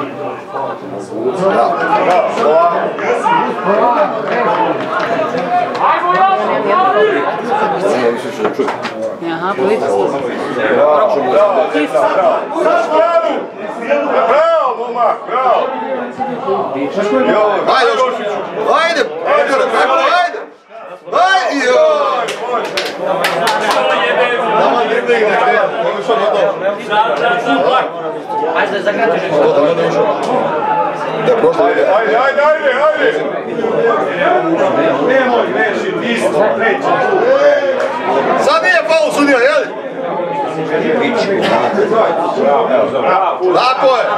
Aha, politika. Bravo, momak, bravo! Ajde, ajde, ajde, ajde! Ajde, joj! Nama dribling ne treba, ono što na to. Ajde, zagratiš. To da ne ušao. Da je prošlo ide. Ajde, ajde, ajde, ajde! Nemoj grešiti, isto, treći. Sad nije faul sudija, jel? Tako je!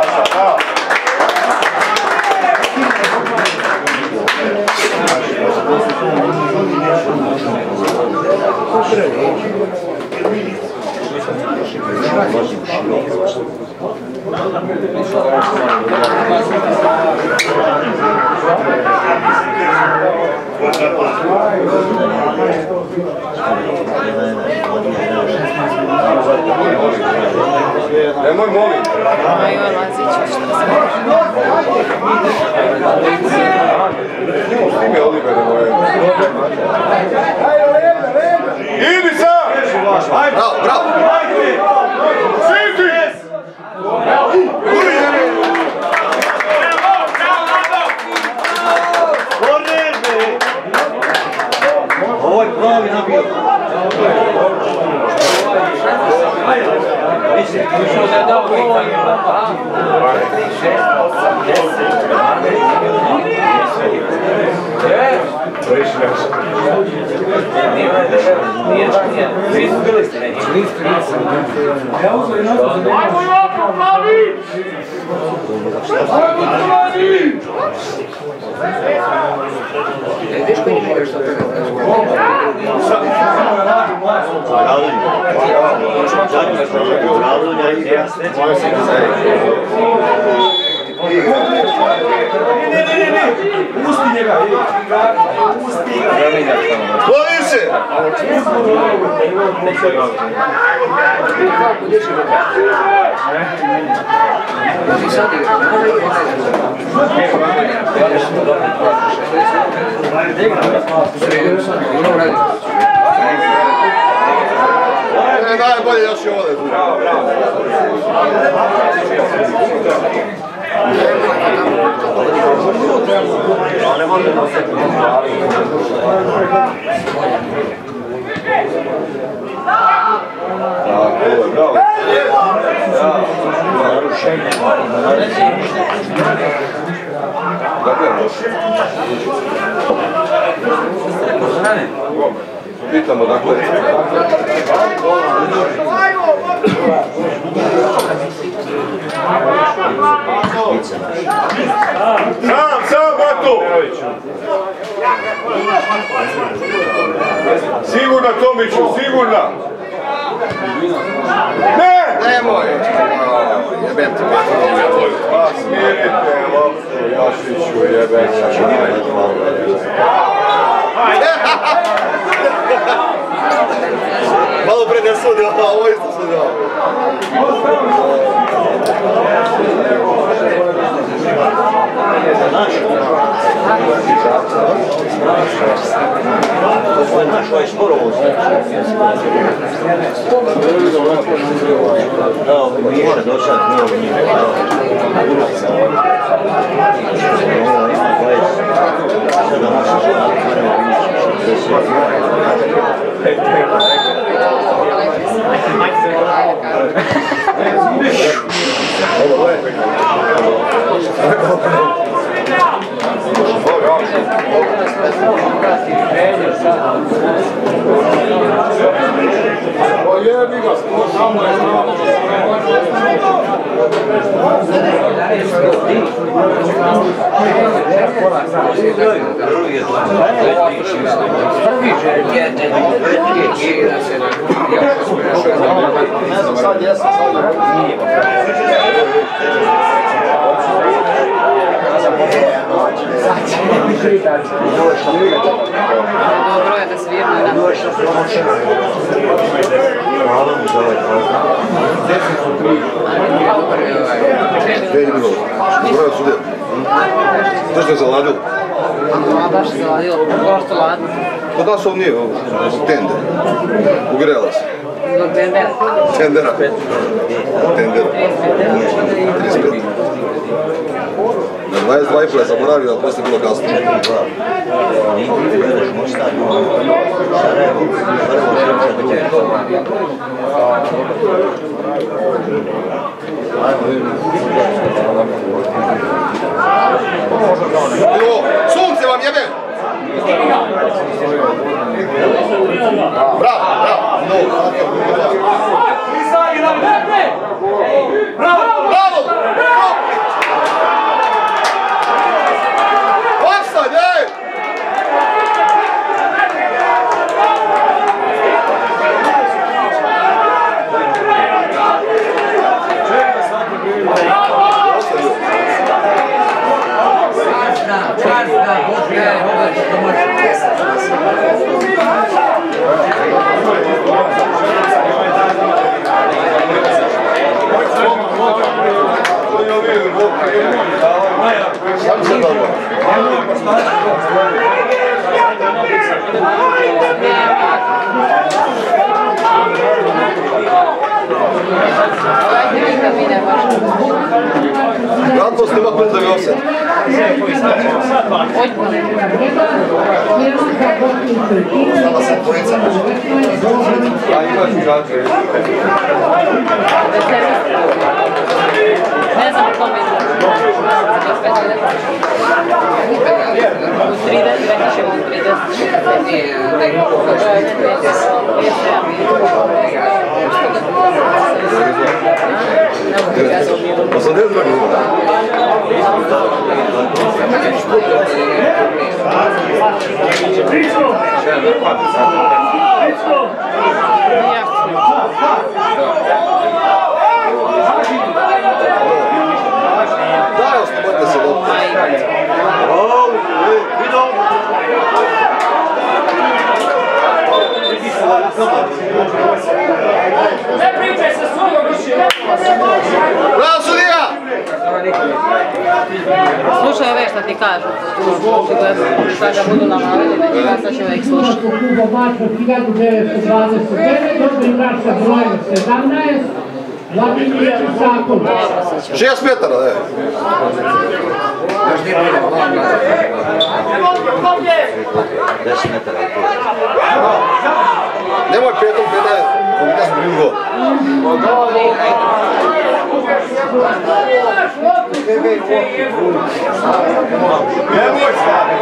Nemoj molim. Major Lazić, što se... Ime Oliver, nemoj. Idi sam! Bravo, bravo! Siti! Ovo je pravi nabio. Mislim, što da je dao ovo i Pusti njega! Pusti ga! Klovi se! Ne, najbolje još i ovdje. Ne možemo se Pitamo dakle. Sam, sam, Bato! Sigurna, Tomiću, sigurna! Ne! Nemoj! Jebem ti pet. Pa smirite, loptu, Jašiću, jebem se. Malo pre ne sudio, a ovo isto sudio. Ovo je naš ovaj Škorovo. Da, ovo Miša došao, nije ovo njima. Ovo ima dvadeset sedam šestdeset. Sad jesam, Dobro je da se vjerno na Gdje je bilo? Dobro je sudija. To što je zaladilo? A baš se zaladilo, pošto ladno. Kod nas ovdje nije, zbog tender. Ugrela se. Zbog tendera. Tendera. Tendera. trideset pet. Na dvadeset dva i pol je zaboravio, ali poslije bilo kasno. Jo, sunce vam jebe! Bravo, bravo! Bravo! Bravo! Offside, ej! Branko snima puntovi osam. Stala sam dvojica. A imaš igrače. Ne znam ko mi u trideset, rekli ćemo u trideset. osamdeset dva minuta. Daj, oslobodite se lopte. Ne pričaj se svoga više! Bravo, sudija! Slušaj ove šta ti kažu. Sad da budu navalili na njega, sad će ove ih slušati. Kluba Mačva hiljadu devetsto dvadeset devet, dobro igrač sa brojem sedamnaest, Vladimir Sakon. Šest metara, ne? deset metara. Nemoj petom, peta je, koliko smo bili gol. Nemoj stvari!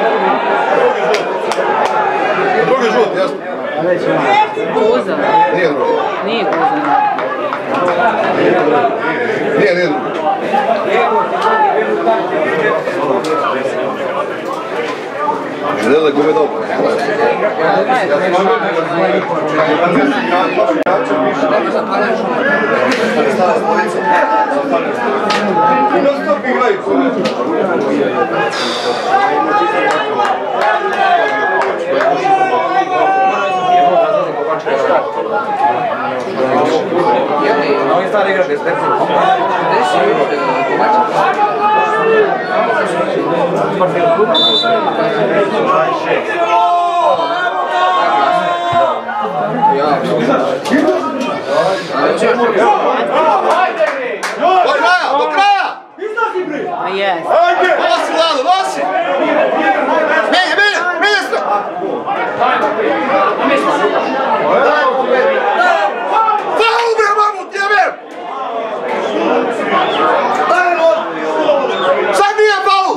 Drugi žut, jasno? Guza. Nije drugi. Nije guza. Nije, nije drugi. Ne da gube dobro. Ovi stari igrače, specijalno. Do kraja, do kraja! A jes. Nosi, Lalo, nosi! Menje, menje, menje se! Faul, bre, mamut, jebem! Sad nije faul!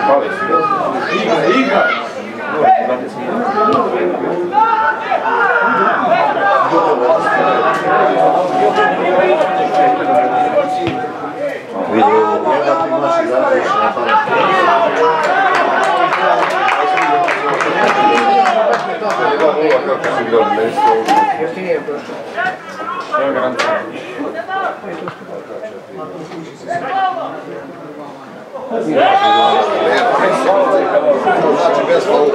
Znači bez faula.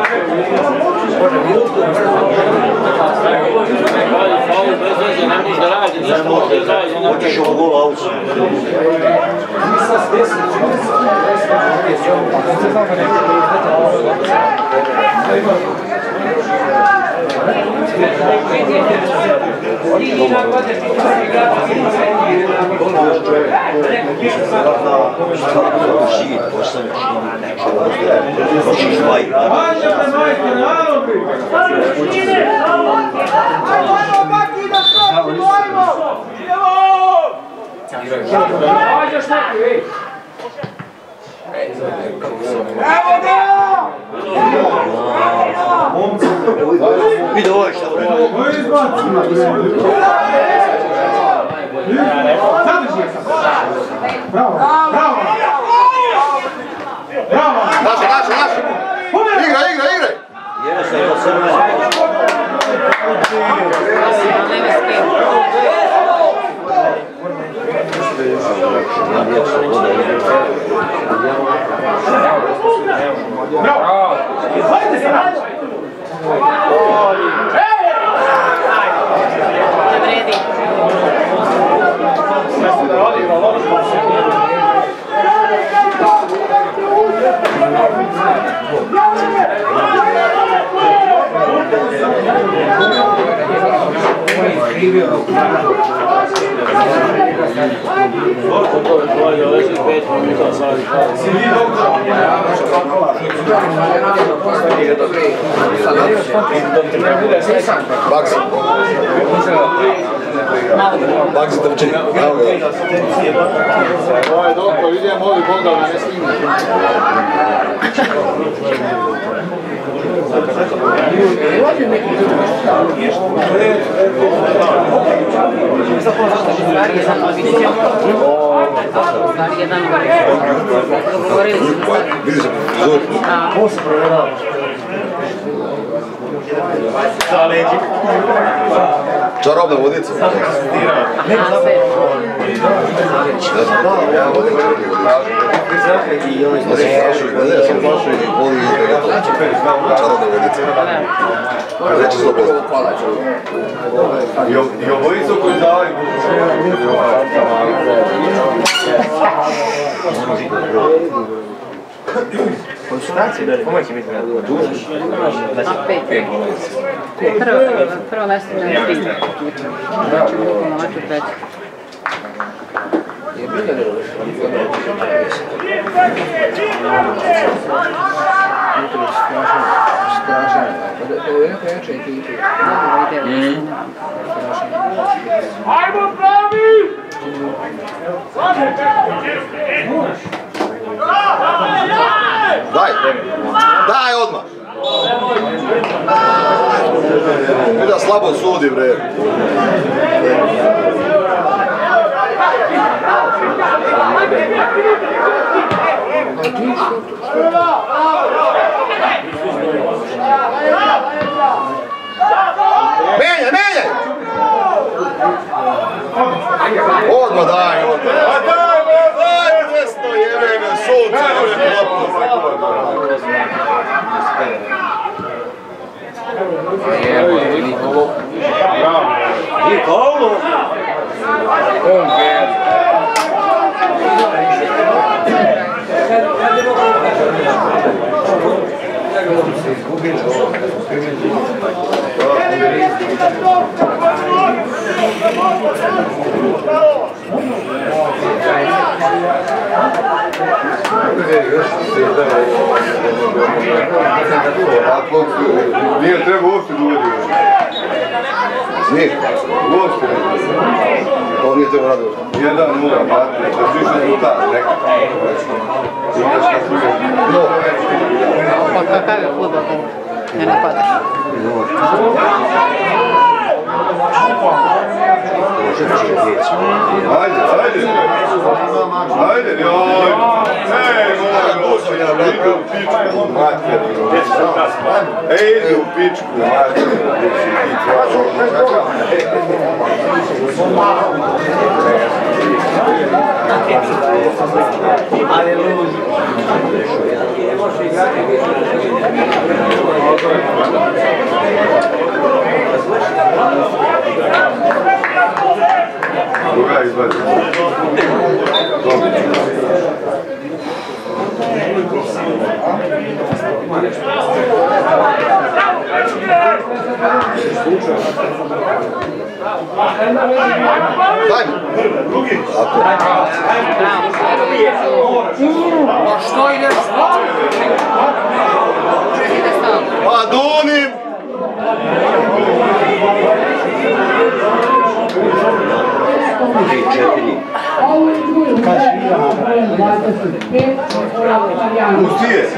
Faul bez veze, ne možeš da radi ništa, možeš da radi. Hoćeš ovo gol auć. Vidi ovo je šta vrlo. Bravo, bravo! Bravo! Naše, naše, naše! Igraj, igraj, igraj! Jebe se do crvene. Bravo! Vredi. Bagzi. Bagzi trči. Evo ga. Ovo je doktor, idemo ovi bodove, ne snimamo. Vidiš, zor. Čarobna vodica. Ja vodim veliki vodič. Ja sam flašu i gledaj, ja sam flašu i voli i to čarobna vodica. Reći sto posto. I obojicu koji dali. Konsultacije dalje, kome će biti na dužeš? A pet. Prvo, prvo mjesto na tri. Znači, bukvalno maču pet. Je bilo da roviš? Strašan. To je jako jača ekipa. Ajmo pravi! Daj! Daj odmah! Da slabo sudi, bre. Menjaj, menjaj! Odmah daj, odmah! Daj, desno, jebe me, sunce, jebe I Paulo! On gdje? Gdje još se izdaje Ako nije treba uopšte da uvodi još. Nije? Uopšte ne. To nije treba raditi. Jedan nula, brate, da više rezultat, neka. No. Pa kakav je futbol, ne napadaš? Ajde, ajde. Ajde, joj. Ej, moj, idu u pičku, materinu. Ej, idu u pičku, materinu. Druga izvadi. Pa što ideš? Pa dunim! Pusti je!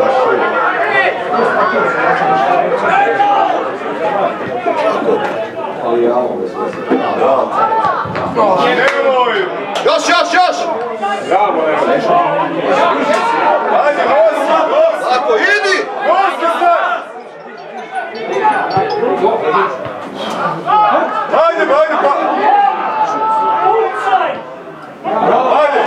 Još, još, još! Ajde, nosi, nosi! Tako, idi! Nosi sad! Ajde, ajde, pa! Ajde!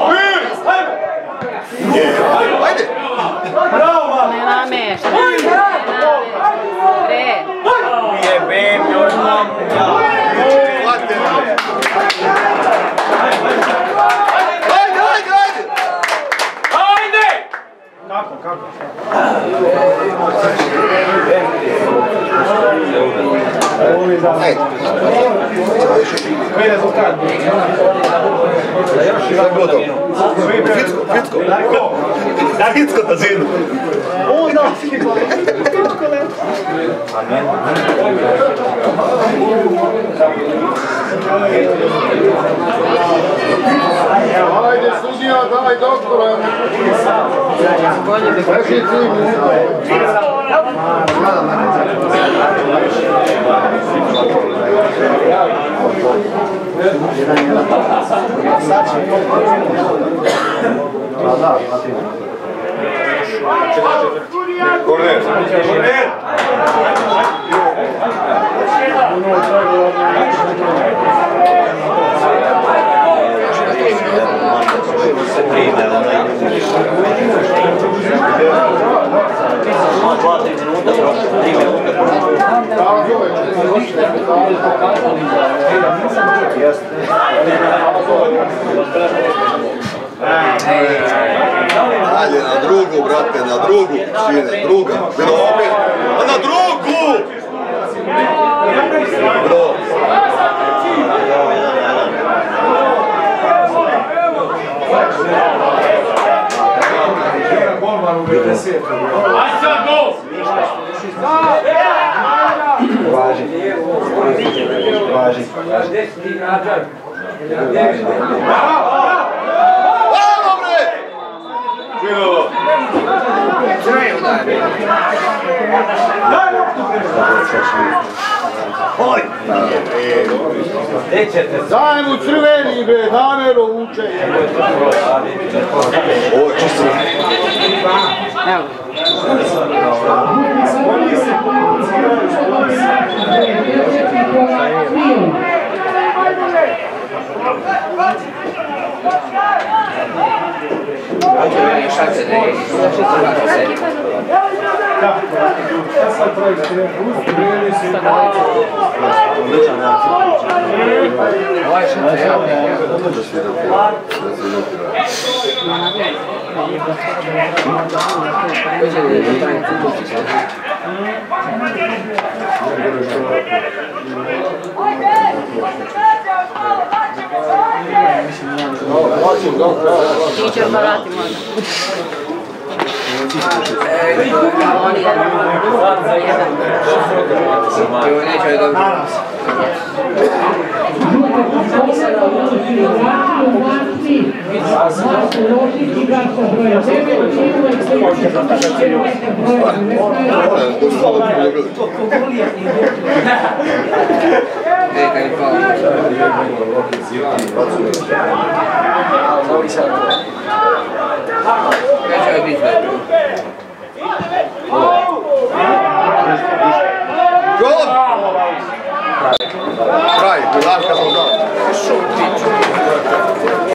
Ajde! Ne namešta. Bre. Jebem, još mam. Ajde, ajde, ajde! Ajde! Kako, kako? Ajde! Koji rezultat? Sve je bilo dobro. Ficko, Ficko! Ficko na zidu! Onda, Ficko ne. Ajde, sudija, daj doktora! Reši cilj! Korner! Korner! Se prime, onaj dva, tri minuta prošlo, tri minuta Dalje, na drugu, brate, na drugu, sine, druga, bilo opet, a na drugu! Bro. Aj sad gol! Važi. Važi. Bravo, bre! Čino! Oj! Daj mu crveni, bre, namero uče. Ovo je čisto. Evo. Ti ćeš da vrati možda. Oni je za jedan. I ovo neće je dobro. E, kaj je pao. Neće je biti dobro. Gol! Kraj, Milarka sam dao.